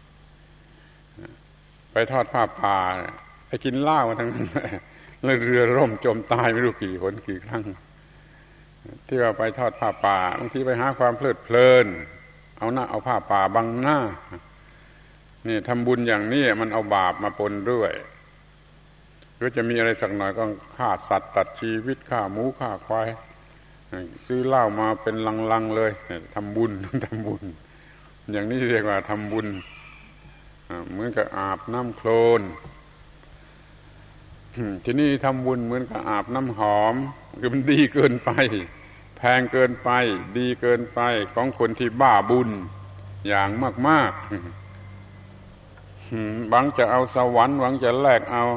ไปทอดผ้าป่าไปกินเหล้าทั้งนั้นเลยเรือร่มจมตายไม่รู้กี่หนกี่ครั้งที่ว่าไปทอดผ้าป่าบางทีไปหาความเพลิดเพลินเอาผ้าป่าบังหน้านี่ทำบุญอย่างนี้มันเอาบาปมาปนด้วยหรือจะมีอะไรสักหน่อยก็ฆ่าสัตว์ตัดชีวิตฆ่าหมูฆ่าควายซื้อเหล้ามาเป็นลังๆเลยทำบุญทำบุญอย่างนี้เรียกว่าทำบุญเหมือนกับอาบน้ำโคลนที่นี่ทำบุญเหมือนกับอาบน้ำหอมคือมันดีเกินไปแพงเกินไปดีเกินไปของคนที่บ้าบุญอย่างมากๆหวังจะเอาสวรรค์หวังจะแลกเอา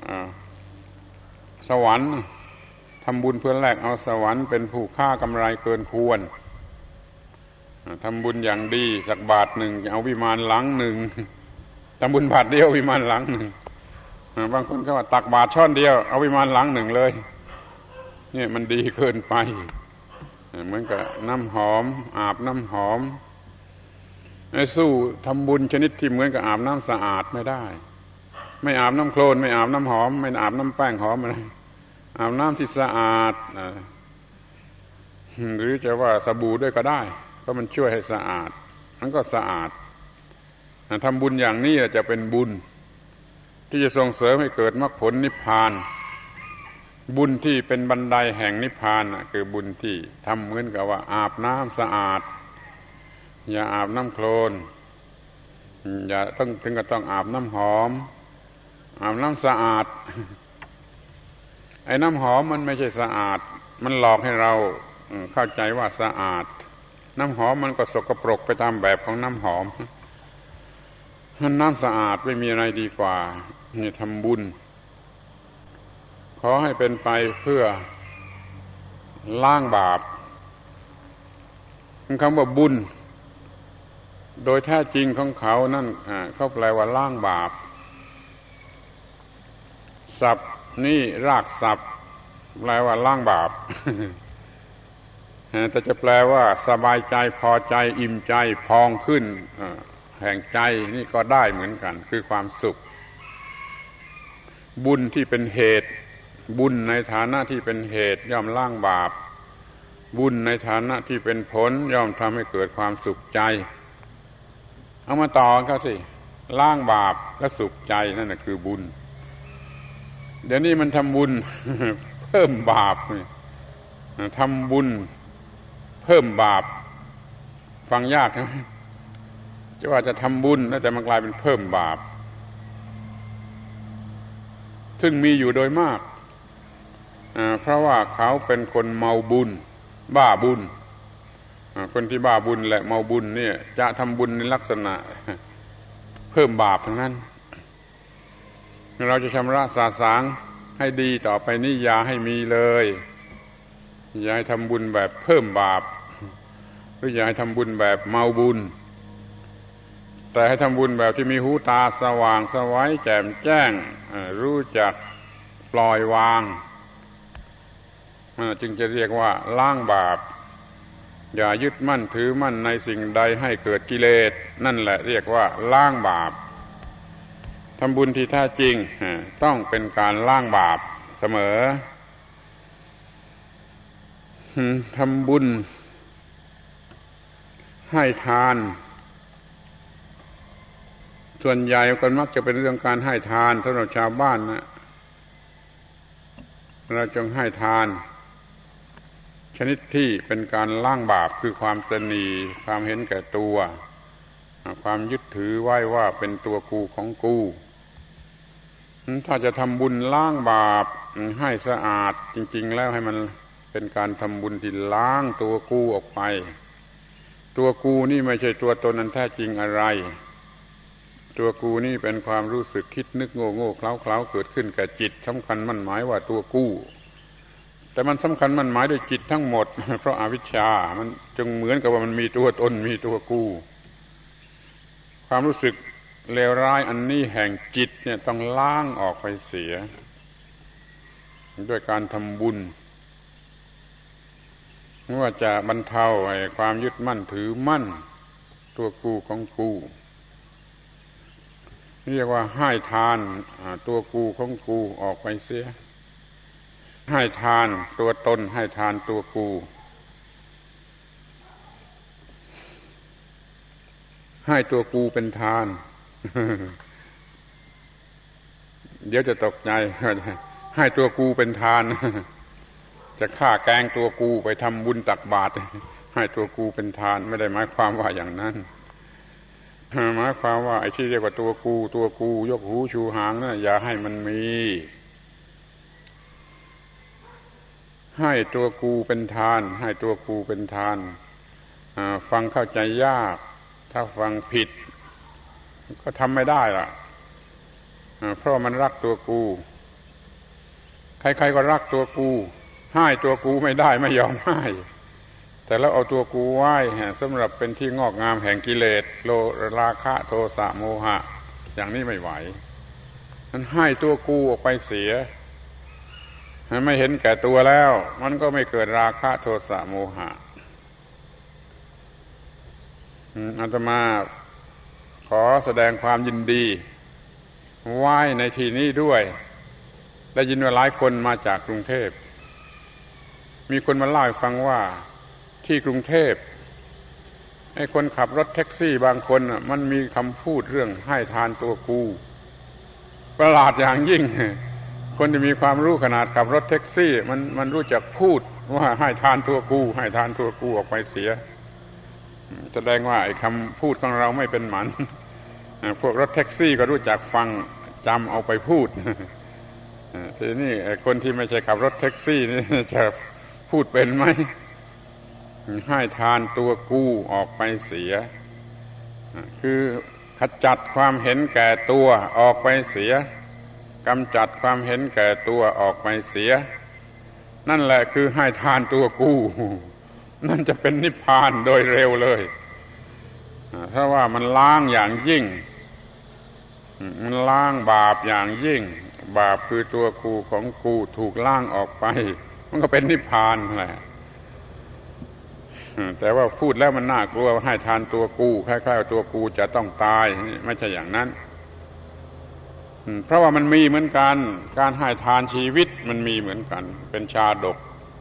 สวรรค์ทำบุญเพื่อแลกเอาสวรรค์เป็นผู้ค่ากำไรเกินควรทำบุญอย่างดีสักบาทหนึ่งเอาวิมานหลังหนึ่งทำบุญบาทเดียววิมานหลังหนึ่งบางคนก็ว่าตักบาทช้อนเดียวเอาวิมานหลังหนึ่งเลยเนี่ยมันดีเกินไปเหมือนกับน้ำหอมอาบน้ำหอมสู้ทำบุญชนิดที่เหมือนกับอาบน้ำสะอาดไม่ได้ไม่อาบน้ำโคลนไม่อาบน้ำหอมไม่อาบน้ำแป้งหอมอะไรอาบน้ำที่สะอาดหรือจะว่าสบู่ด้วยก็ได้เพราะมันช่วยให้สะอาดมันก็สะอาดทำบุญอย่างนี้จะเป็นบุญที่จะส่งเสริมให้เกิดมรรคผลนิพพานบุญที่เป็นบันไดแห่งนิพพานคือบุญที่ทำเหมือนกับว่าอาบน้ำสะอาดอย่าอาบน้ำโคลนอย่าต้องถึงกับต้องอาบน้ำหอมอาบน้ำสะอาดไอ้น้ำหอมมันไม่ใช่สะอาดมันหลอกให้เราเข้าใจว่าสะอาดน้ำหอมมันก็สกปรกไปตามแบบของน้ำหอมน้ำสะอาดไม่มีอะไรดีกว่านี่ทำบุญขอให้เป็นไปเพื่อล้างบาปคำว่าบุญโดยแท้จริงของเขานั่นเขาแปลว่าล้างบาปศัพท์นี่รากศัพท์แปลว่าล้างบาปแต่จะแปลว่าสบายใจพอใจอิ่มใจพองขึ้นแห่งใจนี่ก็ได้เหมือนกันคือความสุขบุญที่เป็นเหตุบุญในฐานะที่เป็นเหตุย่อมล้างบาปบุญในฐานะที่เป็นผลย่อมทำให้เกิดความสุขใจเอามาต่อกันสิล้างบาปและสุขใจนั่นน่ะคือบุญเดี๋ยวนี้มันทำบุญ เพิ่มบาปทำบุญเพิ่มบาปฟังยากนะจะว่าจะทำบุญแล้วแต่มันกลายเป็นเพิ่มบาปซึ่งมีอยู่โดยมากเพราะว่าเขาเป็นคนเมาบุญบ้าบุญคนที่บ้าบุญและเมาบุญเนี่ยจะทำบุญในลักษณะเพิ่มบาปทั้งนั้นเราจะชำระสาสางให้ดีต่อไปนี้อย่าให้มีเลยอย่าให้ทำบุญแบบเพิ่มบาปหรืออย่าให้ทำบุญแบบเมาบุญแต่ให้ทำบุญแบบที่มีหูตาสว่างไสวแจ่มแจ้งรู้จักปล่อยวางจึงจะเรียกว่าล้างบาปอย่ายึดมั่นถือมั่นในสิ่งใดให้เกิดกิเลสนั่นแหละเรียกว่าล้างบาปทำบุญที่แท้จริงต้องเป็นการล้างบาปเสมอทำบุญให้ทานส่วนใหญ่คนมักจะเป็นเรื่องการให้ทานสำหรับชาวบ้านนะเราจงให้ทานชนิดที่เป็นการล้างบาปคือความตนีความเห็นแก่ตัวความยึดถือไว้ว่าเป็นตัวกูของกูถ้าจะทำบุญล้างบาปให้สะอาดจริงๆแล้วให้มันเป็นการทำบุญที่ล้างตัวกูออกไปตัวกูนี่ไม่ใช่ตัวตนนั้นแท้จริงอะไรตัวกูนี่เป็นความรู้สึกคิดนึกโง่โง่เคล้าเคล้าเกิดขึ้นกับจิตสำคัญมั่นหมายว่าตัวกูแต่มันสำคัญมั่นหมายด้วยจิตทั้งหมดเพราะอวิชชามันจึงเหมือนกับว่ามันมีตัวตนมีตัวกูความรู้สึกเลวร้ายอันนี้แห่งจิตเนี่ยต้องล้างออกไปเสียด้วยการทำบุญว่าจะบรรเทาความยึดมั่นถือมั่นตัวกูของกูเรียกว่าให้ทานตัวกูของกูออกไปเสียให้ทานตัวตนให้ทานตัวกูให้ตัวกูเป็นทาน เดี๋ยวจะตกใจให้ตัวกูเป็นทาน จะฆ่าแกงตัวกูไปทำบุญตักบาตรให้ตัวกูเป็นทานไม่ได้หมายความว่าอย่างนั้นหมายความว่าไอ้ที่เรียกว่าตัวกูยกหูชูหางนั่นอย่าให้มันมีให้ตัวกูเป็นทานให้ตัวกูเป็นทานฟังเข้าใจยากถ้าฟังผิดก็ทำไม่ได้ล่ะเพราะมันรักตัวกูใครๆก็รักตัวกูให้ตัวกูไม่ได้ไม่ยอมให้แต่แล้วเอาตัวกูไว้สำหรับเป็นที่งอกงามแห่งกิเลสโลราคะโทสะโมหะอย่างนี้ไม่ไหวมันให้ตัวกูออกไปเสียไม่เห็นแก่ตัวแล้วมันก็ไม่เกิดราคะโทสะโมหะอาตมาขอแสดงความยินดีไว้ในที่นี้ด้วยได้ยินว่าหลายคนมาจากกรุงเทพมีคนมาเล่าให้ฟังว่าที่กรุงเทพไอ้คนขับรถแท็กซี่บางคนมันมีคำพูดเรื่องให้ทานตัวกูประหลาดอย่างยิ่งคนที่มีความรู้ขนาดขับรถแท็กซี่มันรู้จักพูดว่าให้ทานตัวกูให้ทานตัวกูออกไปเสียแสดงว่าไอ้คำพูดของเราไม่เป็นหมันพวกรถแท็กซี่ก็รู้จักฟังจำเอาไปพูดทีนี้ไอ้คนที่ไม่ใช่ขับรถแท็กซี่นี่จะพูดเป็นไหมให้ทานตัวกูออกไปเสียคือขจัดความเห็นแก่ตัวออกไปเสียกำจัดความเห็นแก่ตัวออกไปเสียนั่นแหละคือให้ทานตัวกูนั่นจะเป็นนิพพานโดยเร็วเลยถ้าว่ามันล้างอย่างยิ่งมันล้างบาปอย่างยิ่งบาปคือตัวกูของกูถูกล้างออกไปมันก็เป็นนิพพานแหละแต่ว่าพูดแล้วมันน่ากลัวให้ทานตัวกูคล้ายๆตัวกูจะต้องตายไม่ใช่อย่างนั้นเพราะว่ามันมีเหมือนกันการให้ทานชีวิตมันมีเหมือนกันเป็นชาดก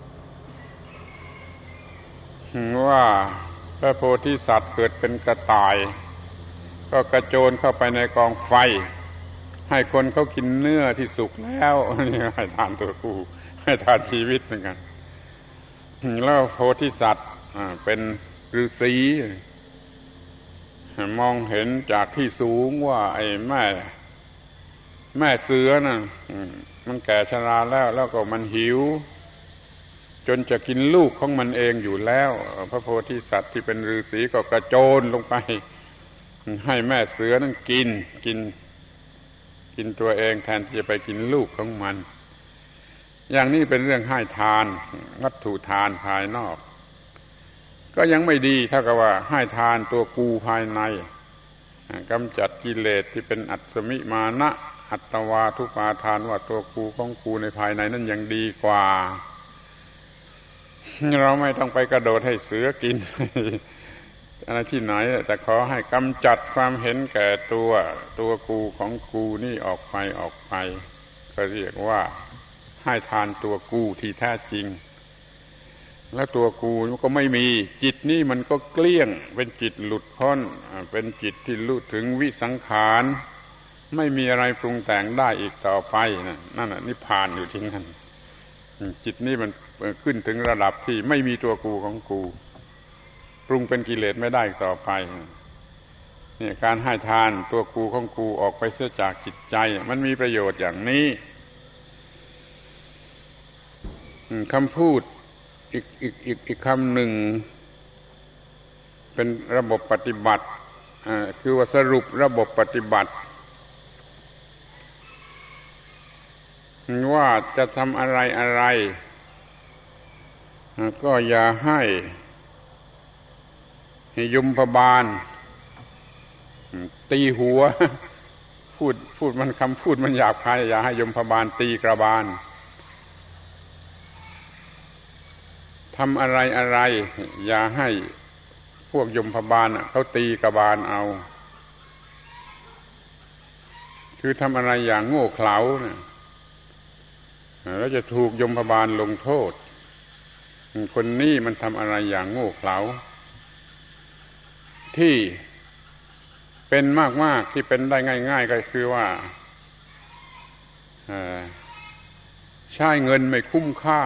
ว่าพระโพธิสัตว์เกิดเป็นกระต่ายก็กระโจนเข้าไปในกองไฟให้คนเขากินเนื้อที่สุกแล้วนี่ให้ทานตัวกูให้ทานชีวิตเหมือนกันแล้วโพธิสัตว์เป็นฤาษีมองเห็นจากที่สูงว่าไอ้แม่เสือน่ะมันแก่ชราแล้วก็มันหิวจนจะกินลูกของมันเองอยู่แล้วพระโพธิสัตว์ที่เป็นฤาษีก็กระโจนลงไปให้แม่เสือนั้นกินตัวเองแทนที่จะไปกินลูกของมันอย่างนี้เป็นเรื่องให้ทานวัตถุทานภายนอกก็ยังไม่ดีเท่ากับว่าให้ทานตัวกูภายในกำจัดกิเลสที่เป็นอัศมิมานะอัตวาทุปาทานว่าตัวกูของกูในภายในนั้นยังดีกว่าเราไม่ต้องไปกระโดดให้เสือกินอะไรที่ไหนแต่ขอให้กำจัดความเห็นแก่ตัวกูของกูนี่ออกไปก็เรียกว่าให้ทานตัวกูที่แท้จริงแล้วตัวกูมันก็ไม่มีจิตนี่มันก็เกลี้ยงเป็นจิตหลุดพ้นเป็นจิตที่รู้ถึงวิสังขารไม่มีอะไรปรุงแต่งได้อีกต่อไปนั่นน่ะนิพพานอยู่ที่นั่นจิตนี่มันขึ้นถึงระดับที่ไม่มีตัวกูของกูปรุงเป็นกิเลสไม่ได้ต่อไปนี่การให้ทานตัวกูของกูออกไปเสียจากจิตใจมันมีประโยชน์อย่างนี้คำพูดอีกคำหนึ่งเป็นระบบปฏิบัติคือว่าสรุประบบปฏิบัติว่าจะทำอะไรก็อย่าให้ยมพบาลตีหัวพูดมันคำพูดมันหยาบคายอย่าให้ยมพบาลตีกระบาลทำอะไรอย่าให้พวกยมพบาลเขาตีกระบาลเอาคือทำอะไรอย่างโง่เขลาเนี่ยแล้วจะถูกยมพบาลลงโทษคนนี้มันทำอะไรอย่างโง่เขลาที่เป็นมากที่เป็นได้ง่ายๆก็คือว่าใช้เงินไม่คุ้มค่า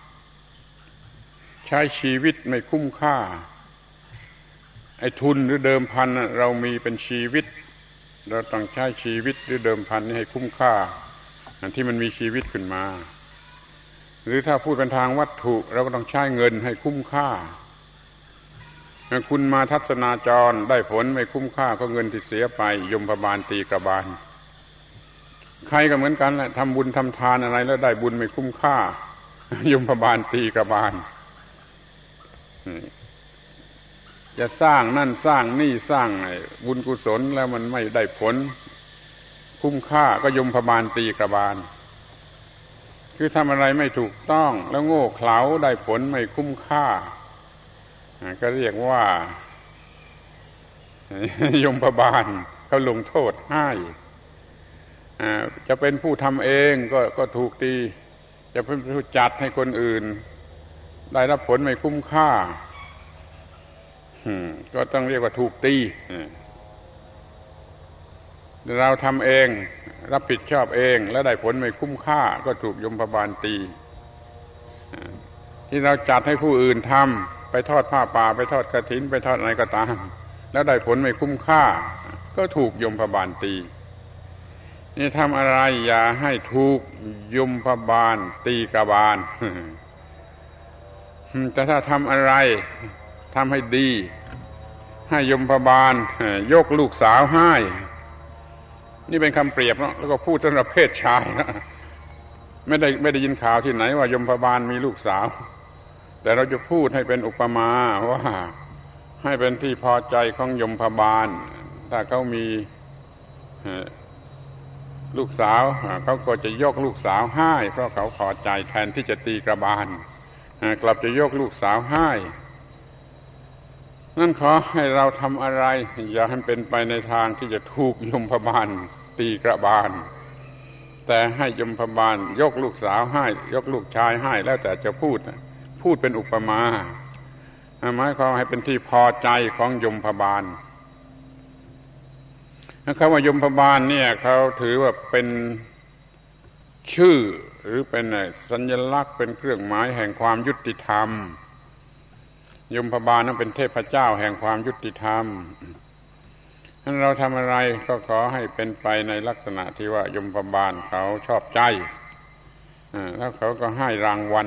ใช้ชีวิตไม่คุ้มค่าไอ้ทุนหรือเดิมพันเรามีเป็นชีวิตเราต้องใช้ชีวิตหรือเดิมพันนี้ให้คุ้มค่าที่มันมีชีวิตขึ้นมาหรือถ้าพูดเป็นทางวัตถุเราก็ต้องใช้เงินให้คุ้มค่าคุณมาทัศนาจรได้ผลไม่คุ้มค่าก็เงินที่เสียไปยมบาลตีกระบาลใครก็เหมือนกันแหละทำบุญทำทานอะไรแล้วได้บุญไม่คุ้มค่ายมบาลตีกระบาลจะสร้างนั่นสร้างนี่สร้างบุญกุศลแล้วมันไม่ได้ผลคุ้มค่าก็ยมบาลตีกระบาลคือทำอะไรไม่ถูกต้องแล้วโง่เขลาได้ผลไม่คุ้มค่าก็เรียกว่ายมบาลเขาลงโทษให้จะเป็นผู้ทำเองก็ถูกตีจะเป็นผู้จัดให้คนอื่นได้รับผลไม่คุ้มค่าก็ต้องเรียกว่าถูกตีเราทำเองรับผิดชอบเองแล้วได้ผลไม่คุ้มค่าก็ถูกยมบาลตีที่เราจัดให้ผู้อื่นทำไปทอดผ้าป่าไปทอดกฐินไปทอดอะไรก็ตามแล้วได้ผลไม่คุ้มค่าก็ถูกยมบาลตีนี่ทำอะไรอย่าให้ถูกยมบาลตีกระบาลแต่ถ้าทำอะไรทำให้ดีให้ยมบาลยกลูกสาวให้นี่เป็นคำเปรียบเนาะแล้วก็พูดสำหรับเพศชายนะไม่ได้ยินข่าวที่ไหนว่ายมบาลมีลูกสาวแต่เราจะพูดให้เป็นอุปมาว่าให้เป็นที่พอใจของยมบาลถ้าเขามีลูกสาวเขาก็จะยกลูกสาวให้เพราะเขาพอใจแทนที่จะตีกระบาลกลับจะยกลูกสาวให้นั่นขอให้เราทำอะไรอย่าให้เป็นไปในทางที่จะถูกยมบาลตีกระบาลแต่ให้ยมบาลยกลูกสาวให้ยกลูกชายให้แล้วแต่จะพูดเป็นอุปมาหมายความให้เป็นที่พอใจของยมบาลคำว่ายมบาลเนี่ยเขาถือว่าเป็นชื่อหรือเป็นสัญลักษณ์เป็นเครื่องหมายแห่งความยุติธรรมยมบาลนั้นเป็นเทพเจ้าแห่งความยุติธรรมฉะนั้นเราทำอะไรก็ขอให้เป็นไปในลักษณะที่ว่ายมบาลเขาชอบใจแล้วเขาก็ให้รางวัล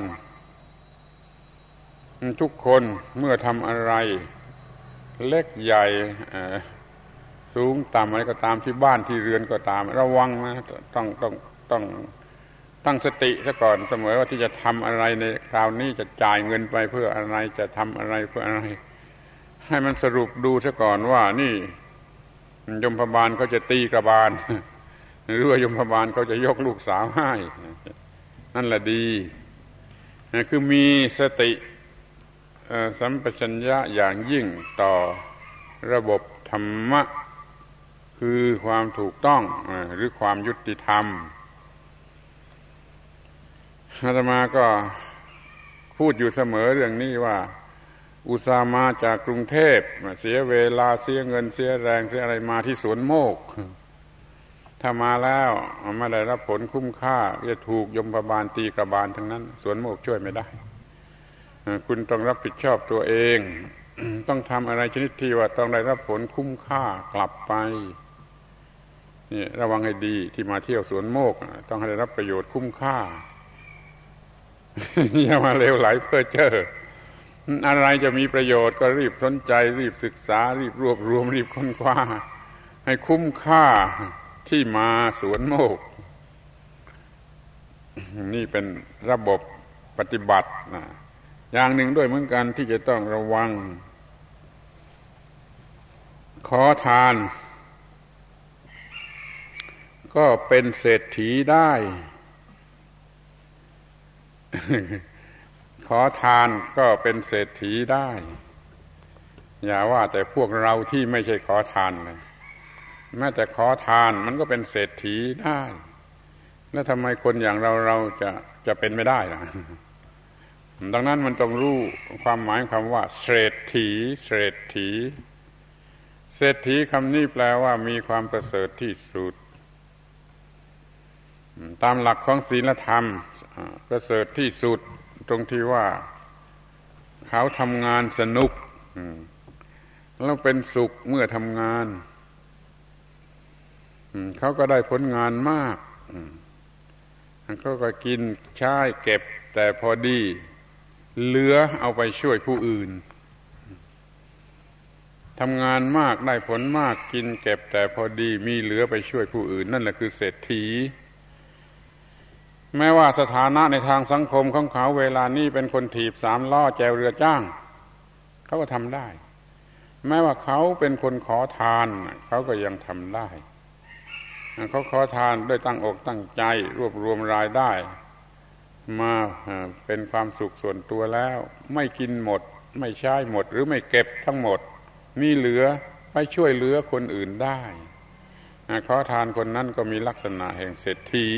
ทุกคนเมื่อทำอะไรเล็กใหญ่สูงต่ำอะไรก็ตามที่บ้านที่เรือนก็ตามระวังนะต้องตั้งสติซะก่อนเสมอว่าที่จะทำอะไรในคราวนี้จะจ่ายเงินไปเพื่ออะไรจะทำอะไรเพื่ออะไรให้มันสรุปดูซะก่อนว่านี่ยมบาลเขาจะตีกระบาลหรือว่ายมบาลเขาจะยกลูกสาวให้นั่นแหละดีคือมีสติสัมปชัญญะอย่างยิ่งต่อระบบธรรมะคือความถูกต้องหรือความยุติธรรมอาตมาก็พูดอยู่เสมอเรื่องนี้ว่าอุตส่าห์มาจากกรุงเทพเสียเวลาเสียเงินเสียแรงเสียอะไรมาที่สวนโมกถ้ามาแล้วไม่ได้รับผลคุ้มค่าจะถูกยมบาลตีกระบาลทั้งนั้นสวนโมกช่วยไม่ได้คุณต้องรับผิดชอบตัวเองต้องทำอะไรชนิดที่ว่าต้องได้รับผลคุ้มค่ากลับไปนี่ระวังให้ดีที่มาเที่ยวสวนโมกต้องให้ได้รับประโยชน์คุ้มค่าอย่ามาเลวไหลเพ้อเจ้ออะไรจะมีประโยชน์ก็รีบสนใจรีบศึกษารีบรวบรวมรีบค้นคว้าให้คุ้มค่าที่มาสวนโมกนี่เป็นระบบปฏิบัติอย่างหนึ่งด้วยเหมือนกันที่จะต้องระวังขอทานก็เป็นเศรษฐีได้ขอทานก็เป็นเศรษฐีได้อย่าว่าแต่พวกเราที่ไม่ใช่ขอทานเลยแม้แต่ขอทานมันก็เป็นเศรษฐีได้แล้วทำไมคนอย่างเราจะเป็นไม่ได้ล่ะดังนั้นมันต้องรู้ความหมายคำว่าเศรษฐีเศรษฐีเศรษฐีคำนี้แปลว่ามีความประเสริฐที่สุดตามหลักของศีลธรรมประเสริฐที่สุดตรงที่ว่าเขาทำงานสนุกแล้วเป็นสุขเมื่อทำงานเขาก็ได้ผลงานมากเขาก็กินใช้เก็บแต่พอดีเหลือเอาไปช่วยผู้อื่นทำงานมากได้ผลมากกินเก็บแต่พอดีมีเหลือไปช่วยผู้อื่นนั่นแหละคือเศรษฐีแม้ว่าสถานะในทางสังคมของเขาเวลานี้เป็นคนถีบ3 ล้อแจวเรือจ้างเขาก็ทำได้แม้ว่าเขาเป็นคนขอทานเขาก็ยังทำได้เขาขอทานด้วยตั้งอกตั้งใจรวบรวมรายได้มาเป็นความสุขส่วนตัวแล้วไม่กินหมดไม่ใช้หมดหรือไม่เก็บทั้งหมดมีเหลือไปช่วยเหลือคนอื่นได้ขอทานคนนั้นก็มีลักษณะแห่งเศรษฐี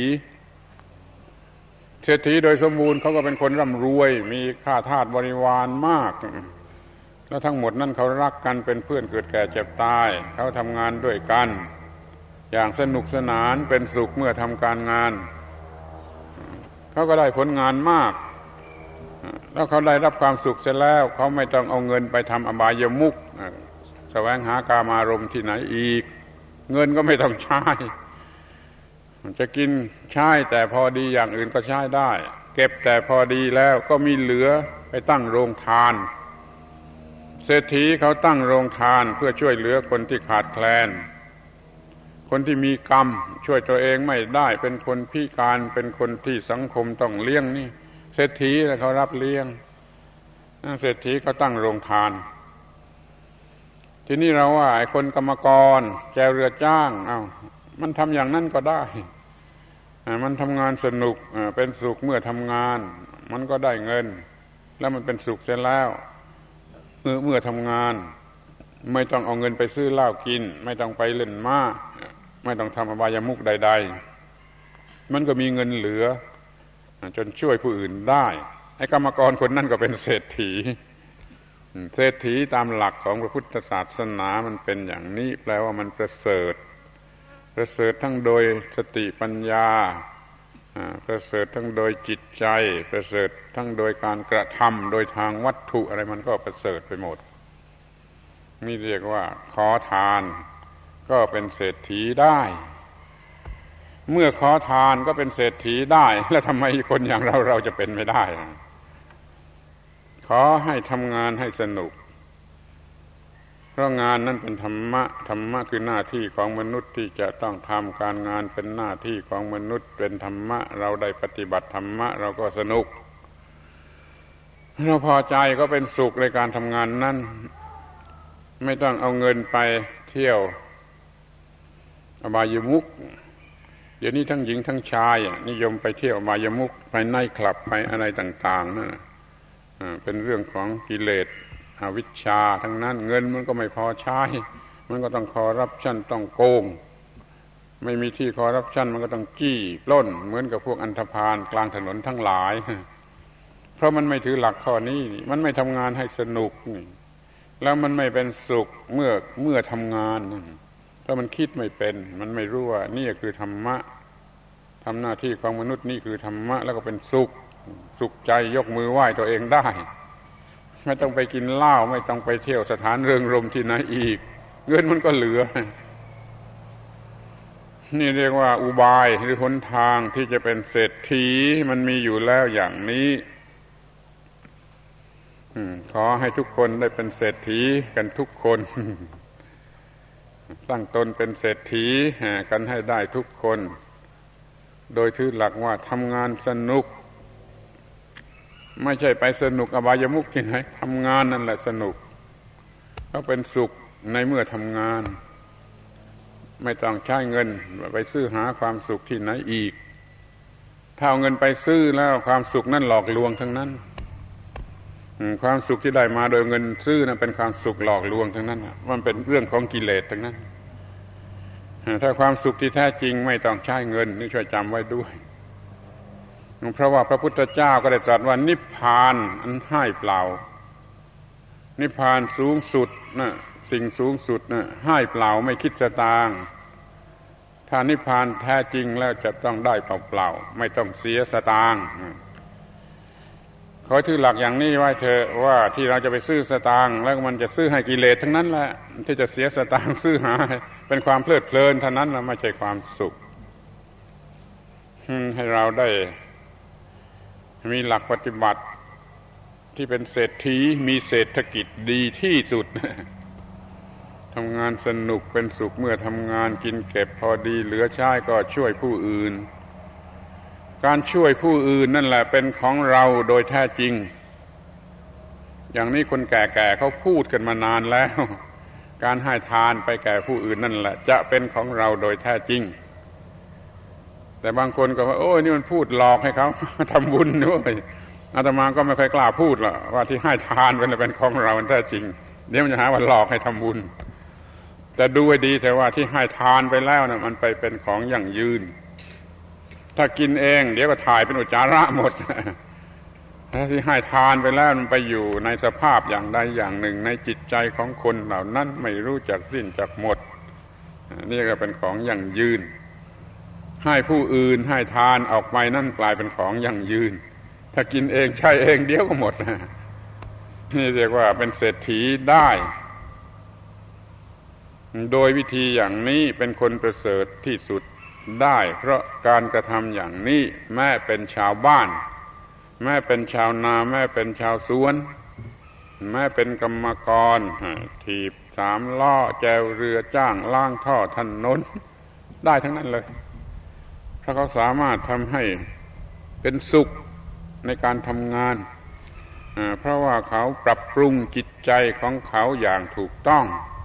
โดยสมบูรณ์เขาก็เป็นคนร่ำรวยมีข้าทาสบริวารมากแล้วทั้งหมดนั้นเขารักกันเป็นเพื่อนเกิดแก่เจ็บตายเขาทำงานด้วยกันอย่างสนุกสนานเป็นสุขเมื่อทำการงานเขาก็ได้ผลงานมากแล้วเขาได้รับความสุขเสร็จแล้วเขาไม่ต้องเอาเงินไปทำอบายมุขแสวงหากามารมณ์ที่ไหนอีกเงินก็ไม่ต้องใช้จะกินใช้แต่พอดีอย่างอื่นก็ใช้ได้เก็บแต่พอดีแล้วก็มีเหลือไปตั้งโรงทานเศรษฐีเขาตั้งโรงทานเพื่อช่วยเหลือคนที่ขาดแคลนคนที่มีกรรมช่วยตัวเองไม่ได้เป็นคนพิการเป็นคนที่สังคมต้องเลี้ยงนี่เศรษฐีเขารับเลี้ยงเศรษฐีเขาตั้งโรงทานทีนี้เราว่าไอ้คนกรรมกรแจวเรือจ้างมันทำอย่างนั้นก็ได้มันทำงานสนุกเป็นสุขเมื่อทำงานมันก็ได้เงินแล้วมันเป็นสุขเสร็จแล้วเมื่อทำงานไม่ต้องเอาเงินไปซื้อเหล้ากินไม่ต้องไปเล่นม้าไม่ต้องทำอบายมุขใดๆมันก็มีเงินเหลือจนช่วยผู้อื่นได้ไอ้กรรมกรคนนั้นก็เป็นเศรษฐีตามหลักของพระพุทธศาสนามันเป็นอย่างนี้แปลว่ามันประเสริฐทั้งโดยสติปัญญาประเสริฐทั้งโดยจิตใจประเสริฐทั้งโดยการกระทำโดยทางวัตถุอะไรมันก็ประเสริฐไปหมดนี่เรียกว่าขอทานก็เป็นเศรษฐีได้เมื่อขอทานก็เป็นเศรษฐีได้แล้วทำไมคนอย่างเราจะเป็นไม่ได้ขอให้ทำงานให้สนุกเพราะงานนั้นเป็นธรรมะคือหน้าที่ของมนุษย์ที่จะต้องทำการงานเป็นหน้าที่ของมนุษย์เป็นธรรมะเราได้ปฏิบัติธรรมะเราก็สนุกเราพอใจก็เป็นสุขในการทำงานนั้นไม่ต้องเอาเงินไปเที่ยวอบายมุขเดี๋ยวนี้ทั้งหญิงทั้งชายนิยมไปเที่ยวอบายมุขไปไนท์คลับไปอะไรต่างๆนั่นเป็นเรื่องของกิเลสอวิชชาทั้งนั้นเงินมันก็ไม่พอใช้มันก็ต้องคอร์รัปชันต้องโกงไม่มีที่คอร์รัปชันมันก็ต้องจี้ปล้นเหมือนกับพวกอันธพาลกลางถนนทั้งหลายเพราะมันไม่ถือหลักข้อนี้มันไม่ทำงานให้สนุกแล้วมันไม่เป็นสุขเมื่อทำงานถ้ามันคิดไม่เป็นมันไม่รู้ว่านี่คือธรรมะทำหน้าที่ของมนุษย์นี่คือธรรมะแล้วก็เป็นสุขใจยกมือไหว้ตัวเองได้ไม่ต้องไปกินเหล้าไม่ต้องไปเที่ยวสถานเริงรมย์ที่ไหนอีกเงินมันก็เหลือนี่เรียกว่าอุบายหรือหนทางที่จะเป็นเศรษฐีมันมีอยู่แล้วอย่างนี้ขอให้ทุกคนได้เป็นเศรษฐีกันทุกคนตั้งตนเป็นเศรษฐีกันให้ได้ทุกคนโดยถือหลักว่าทำงานสนุกไม่ใช่ไปสนุกอบายมุขที่ไหนทำงานนั่นแหละสนุกแล้วเป็นสุขในเมื่อทำงานไม่ต้องใช้เงินไปซื้อหาความสุขที่ไหนอีกถ้าเอาเงินไปซื้อแล้วความสุขนั่นหลอกลวงทั้งนั้นความสุขที่ได้มาโดยเงินซื้อนั้นเป็นความสุขหลอกลวงทั้งนั้นมันเป็นเรื่องของกิเลสทั้งนั้นถ้าความสุขที่แท้จริงไม่ต้องใช้เงินนี่ช่วยจำไว้ด้วยเพราะว่าพระพุทธเจ้าก็ได้ตรัสว่านิพพานอันให้เปล่านิพพานสูงสุดนะสิ่งสูงสุดนะให้เปล่าไม่คิดสตางค์ถ้านิพพานแท้จริงแล้วจะต้องได้เปล่าๆไม่ต้องเสียสตางค์ขอถือหลักอย่างนี้ไว้เถอะว่าที่เราจะไปซื้อสตางค์แล้วมันจะซื้อให้กิเลสทั้งนั้นแหละที่จะเสียสตางค์ซื้อหาเป็นความเพลิดเพลินเท่านั้นแล้วไม่ใช่ความสุขให้เราได้มีหลักปฏิบัติที่เป็นเศรษฐีมีเศรษฐกิจดีที่สุดำงานสนุกเป็นสุขเมื่อทำงานกินเก็บพอดีเหลือใช้ก็ช่วยผู้อื่นการช่วยผู้อื่นนั่นแหละเป็นของเราโดยแท้จริงอย่างนี้คนแก่ๆเขาพูดกันมานานแล้วการให้ทานไปแก่ผู้อื่นนั่นแหละจะเป็นของเราโดยแท้จริงแต่บางคนก็ว่าโอ้ยนี่มันพูดหลอกให้เขาทำบุญด้วยอาตมาก็ไม่ค่อยกล้าพูดละว่าที่ให้ทานเป็นของเราแท้จริงเดี๋ยวมันจะหาว่าหลอกให้ทำบุญแต่ดูให้ดีแต่ว่าที่ให้ทานไปแล้วนะมันไปเป็นของยั่งยืนถ้ากินเองเดี๋ยวก็ถ่ายเป็นอุจจาระหมดถ้าที่ให้ทานไปแล้วมันไปอยู่ในสภาพอย่างใดอย่างหนึ่งในจิตใจของคนเหล่านั้นไม่รู้จักสิ้นจักหมดนี่ก็เป็นของยั่งยืนให้ผู้อื่นให้ทานออกไปนั่นกลายเป็นของยั่งยืนถ้ากินเองใช้เองเดี๋ยวก็หมดนี่เรียกว่าเป็นเศรษฐีได้โดยวิธีอย่างนี้เป็นคนประเสริฐที่สุดได้เพราะการกระทำอย่างนี้แม้เป็นชาวบ้านแม้เป็นชาวนาแม้เป็นชาวสวนแม้เป็นกรรมกรถีบสามล้อแจวเรือจ้างล้างท่อถนนได้ทั้งนั้นเลยเพราะเขาสามารถทำให้เป็นสุขในการทำงานเพราะว่าเขาปรับปรุงจิตใจของเขาอย่างถูกต้อง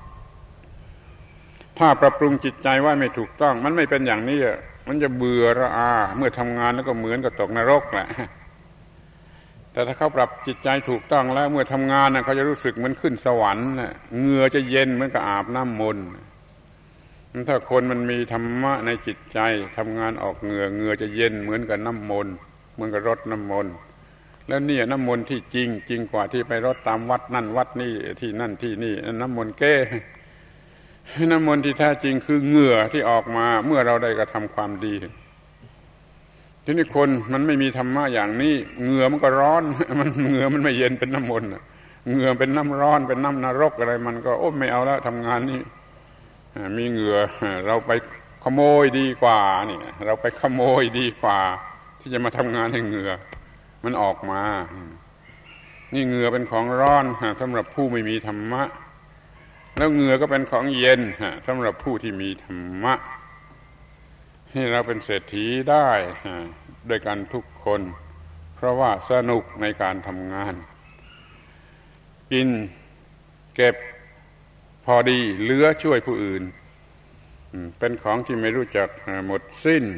ถ้าปรับปรุงจิตใจไว้ไม่ถูกต้องมันไม่เป็นอย่างนี้มันจะเบื่อระอาเมื่อทำงานแล้วก็เหมือนกับตกนรกแหละแต่ถ้าเขาปรับจิตใจถูกต้องแล้วเมื่อทำงานเขาจะรู้สึกเหมือนขึ้นสวรรค์เหงื่อจะเย็นเหมือนกับอาบน้ำมนต์ถ้าคนมันมีธรรมะในจิตใจทำงานออกเหงื่อจะเย็นเหมือนกับน้ำมนต์เหมือนกับรดน้ำมนต์แล้วนี่น้ำมนต์ที่จริงกว่าที่ไปรดตามวัดนั่นวัดนี่ที่นั่นที่นี่น้ำมนต์แก้น้ำมนต์ที่แท้จริงคือเหงื่อที่ออกมาเมื่อเราได้กระทำความดีทีนี้คนมันไม่มีธรรมะอย่างนี้เหงื่อมันก็ร้อนเหงื่อมันไม่เย็นเป็นน้ำมนต์เหงื่อเป็นน้ำร้อนเป็นน้ำนรกอะไรมันก็โอ้ไม่เอาแล้วทำงานนี่มีเหงื่อเราไปขโมยดีกว่านี่เราไปขโมยดีกว่าที่จะมาทำงานให้เหงื่อมันออกมานี่เหงื่อเป็นของร้อนสำหรับผู้ไม่มีธรรมะแล้วเหงื่อก็เป็นของเย็นสำหรับผู้ที่มีธรรมะให้เราเป็นเศรษฐีได้ด้วยกันทุกคนเพราะว่าสนุกในการทำงานกินเก็บพอดีเหลือช่วยผู้อื่นเป็นของที่ไม่รู้จักหมดสิ้น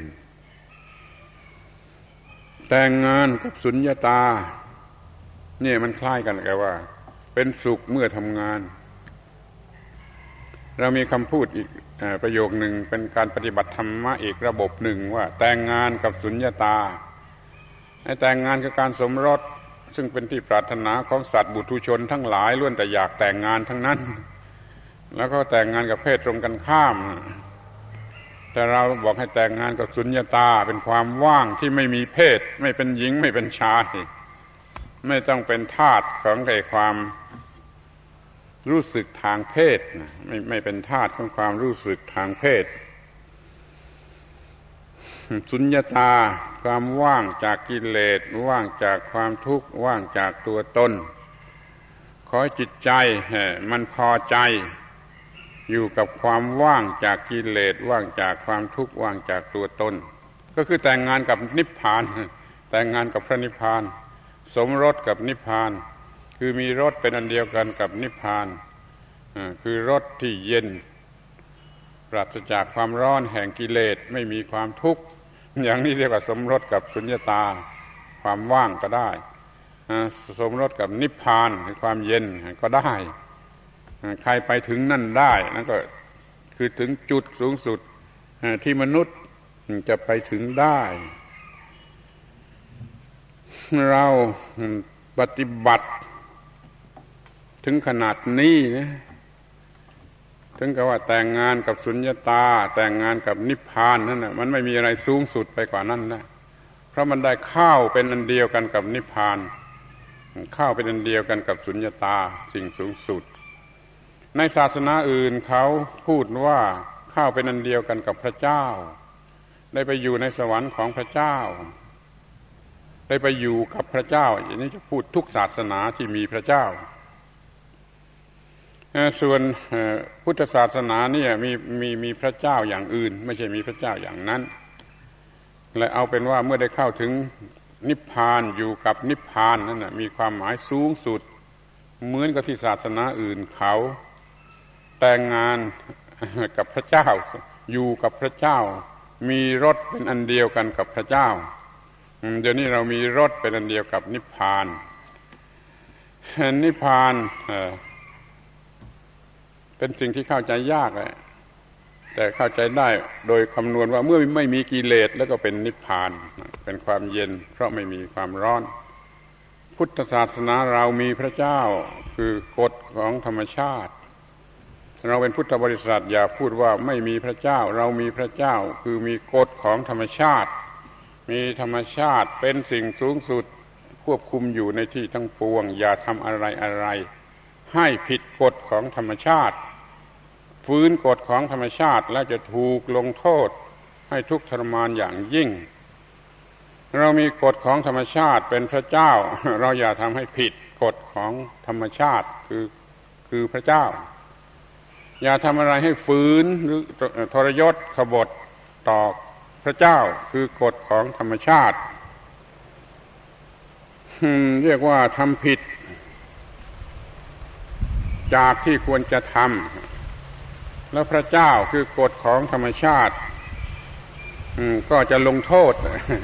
แต่งงานกับสุญญตาเนี่ยมันคล้ายกันแกว่าเป็นสุขเมื่อทำงานเรามีคำพูดอีกประโยคหนึ่งเป็นการปฏิบัติธรรมะอีกระบบหนึ่งว่าแต่งงานกับสุญญตาให้แต่งงานกับการสมรสซึ่งเป็นที่ปรารถนาของสัตว์บุตุชนทั้งหลายล้วนแต่อยากแต่งงานทั้งนั้นแล้วก็แต่งงานกับเพศตรงกันข้ามแต่เราบอกให้แต่งงานกับสุญญตาเป็นความว่างที่ไม่มีเพศไม่เป็นหญิงไม่เป็นชายไม่ต้องเป็นทาสของความรู้สึกทางเพศไม่เป็นทาสของความรู้สึกทางเพศสุญญตาความว่างจากกิเลสว่างจากความทุกข์ว่างจากตัวตนขอให้จิตใจมันพอใจอยู่กับความว่างจากกิเลสว่างจากความทุกข์ว่างจากตัวตนก็คือแต่งงานกับนิพพานแต่งงานกับพระนิพพานสมรสกับนิพพานคือมีรสเป็นอันเดียวกันกับนิพพานคือรสที่เย็นปราศจากความร้อนแห่งกิเลสไม่มีความทุกข์อย่างนี้เรียกว่าสมรสกับสุญญตาความว่างก็ได้สมรสกับนิพพานคือความเย็นก็ได้ใครไปถึงนั่นได้นั่นก็คือถึงจุดสูงสุดที่มนุษย์จะไปถึงได้เราปฏิบัติถึงขนาดนี้นะถึงกับว่าแต่งงานกับสุญญตาแต่งงานกับนิพพานนั่นน่ะมันไม่มีอะไรสูงสุดไปกว่านั้นนะเพราะมันได้เข้าเป็นอันเดียวกันกับนิพพานเข้าเป็นอันเดียวกันกับสุญญตาสิ่งสูงสุดในศาสนาอื่นเขาพูดว่าเข้าเป็นอันเดียวกันกับพระเจ้าได้ไปอยู่ในสวรรค์ของพระเจ้าได้ไปอยู่กับพระเจ้าอย่างนี้จะพูดทุกศาสนาที่มีพระเจ้าส่วนพุทธศาสนาเนี่ยมีพระเจ้าอย่างอื่นไม่ใช่มีพระเจ้าอย่างนั้นและเอาเป็นว่าเมื่อได้เข้าถึงนิพพานอยู่กับนิพพานนั่นนะมีความหมายสูงสุดเหมือนกับที่ศาสนาอื่นเขาแต่งงานกับพระเจ้าอยู่กับพระเจ้ามีรสเป็นอันเดียวกันกับพระเจ้าเดี๋ยวนี้เรามีรสเป็นอันเดียวกับนิพพานนิพพานเป็นสิ่งที่เข้าใจยากเลยแต่เข้าใจได้โดยคำนวณว่าเมื่อไม่มีกิเลสแล้วก็เป็นนิพพานเป็นความเย็นเพราะไม่มีความร้อนพุทธศาสนาเรามีพระเจ้าคือกฎของธรรมชาติเราเป็นพุทธบริษัทอย่าพูดว่าไม่มีพระเจ้าเรามีพระเจ้าคือมีกฎของธรรมชาติมีธรรมชาติเป็นสิ่งสูงสุดควบคุมอยู่ในที่ทั้งปวงอย่าทำอะไรให้ผิดกฎของธรรมชาติฝืนกฎของธรรมชาติแล้วจะถูกลงโทษให้ทุกข์ทรมานอย่างยิ่งเรามีกฎของธรรมชาติเป็นพระเจ้าเราอย่าทำให้ผิดกฎของธรรมชาติคือพระเจ้าอย่าทำอะไรให้ฝืนหรือทรยศขบฏต่อพระเจ้าคือกฎของธรรมชาติเรียกว่าทำผิดจากที่ควรจะทำแล้วพระเจ้าคือกฎของธรรมชาติก็จะลงโทษ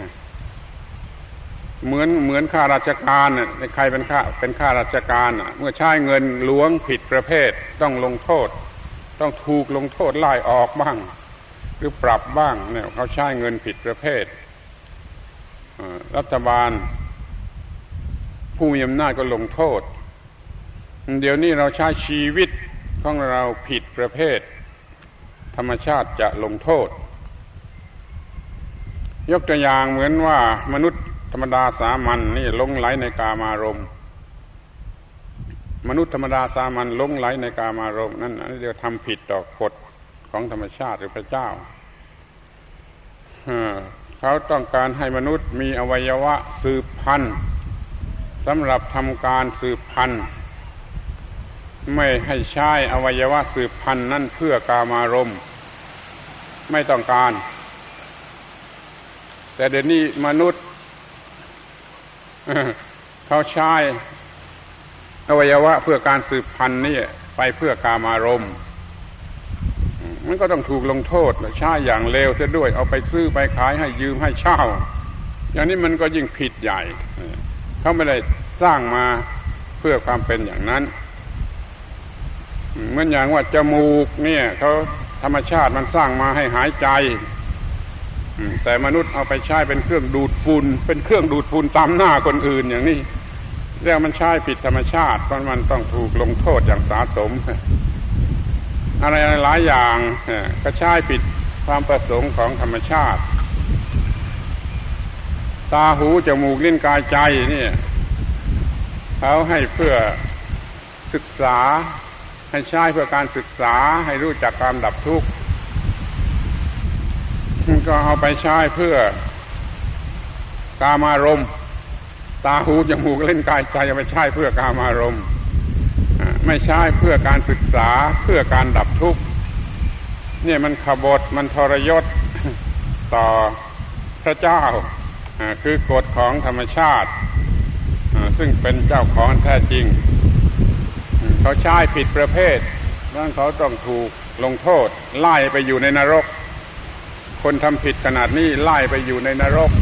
เหมือนข้าราชการน่ะใครเป็นข้าราชการน่ะเมื่อใช้เงินหลวงผิดประเภทต้องลงโทษต้องถูกลงโทษไล่ออกบ้างหรือปรับบ้างเนี่ยเขาใช้เงินผิดประเภทรัฐบาลผู้มีอำนาจก็ลงโทษเดี๋ยวนี้เราใช้ชีวิตของเราผิดประเภทธรรมชาติจะลงโทษยกตัวอย่างเหมือนว่ามนุษย์ธรรมดาสามัญนี่หลงไหลในกามารมณ์มนุษย์ธรรมดาสามัญหลงไหลในกามารมณ์นั่นเรียกทำผิดต่อกฎของธรรมชาติหรือพระเจ้าเขาต้องการให้มนุษย์มีอวัยวะสืบพันธุ์สำหรับทำการสืบพันธุ์ไม่ให้ใช้อวัยวะสืบพันธุ์นั่นเพื่อกามารมณ์ไม่ต้องการแต่เดี๋ยวนี้มนุษย์เขาใช้อวัยวะเพื่อการสืบพันธุ์นี่ไปเพื่อกามารมณ์มันก็ต้องถูกลงโทษใช้อย่างเลวเสียด้วยเอาไปซื้อไปขายให้ยืมให้เช่าอย่างนี้มันก็ยิ่งผิดใหญ่เขาไม่ได้สร้างมาเพื่อความเป็นอย่างนั้นเหมือนอย่างว่าจมูกเนี่ยเขาธรรมชาติมันสร้างมาให้หายใจแต่มนุษย์เอาไปใช้เป็นเครื่องดูดฝุ่นเป็นเครื่องดูดฝุ่นตามหน้าคนอื่นอย่างนี้เรียกมันใช้ผิดธรรมชาติเพราะมันต้องถูกลงโทษอย่างสาสมอะไรหลายอย่างก็ใช้ผิดความประสงค์ของธรรมชาติตาหูจมูกลิ้นกายใจนี่เขาให้เพื่อศึกษาให้ใช้เพื่อการศึกษาให้รู้จักความดับทุกข์ก็เอาไปใช้เพื่อกามารมณ์ตาหูจมูกลิ้นกายใจเอาไปใช้เพื่อกามารมณ์ไม่ใช่เพื่อการศึกษาเพื่อการดับทุกข์เนี่ยมันขบฏมันทรยศต่อพระเจ้าคือกฎของธรรมชาติซึ่งเป็นเจ้าของแท้จริงเขาใช้ผิดประเภทดังนั้นเขาต้องถูกลงโทษไล่ไปอยู่ในนรกคนทำผิดขนาดนี้ไล่ไปอยู่ในนรก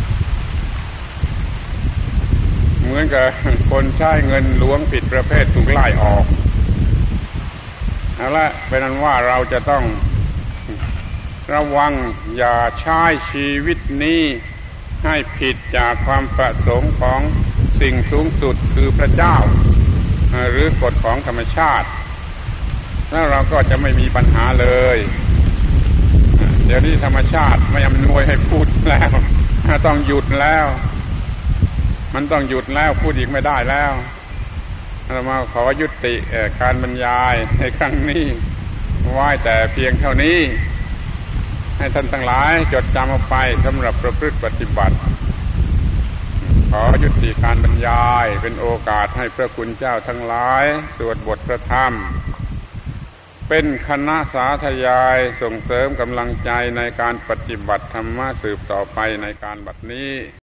เหมือนกับคนใช้เงินหลวงผิดประเภทถูกไล่ออกเอาละเป็นนั้นว่าเราจะต้องระวังอย่าใช้ชีวิตนี้ให้ผิดจากความประสงค์ของสิ่งสูงสุดคือพระเจ้าหรือกฎของธรรมชาติแล้วเราก็จะไม่มีปัญหาเลยเดี๋ยวนี้ธรรมชาติไม่อำนวยให้พูดแล้วต้องหยุดแล้วมันต้องหยุดแล้วพูดอีกไม่ได้แล้วเรามาขอยุติการบรรยายในครั้งนี้ไว้แต่เพียงเท่านี้ให้ท่านทั้งหลายจดจำเอาไปสำหรับประพฤติปฏิบัติขอยุติการบรรยายเป็นโอกาสให้พระคุณเจ้าทั้งหลายสวดบทพระธรรมเป็นคณะสาธยายส่งเสริมกำลังใจในการปฏิบัติธรรมะสืบต่อไปในการบัดนี้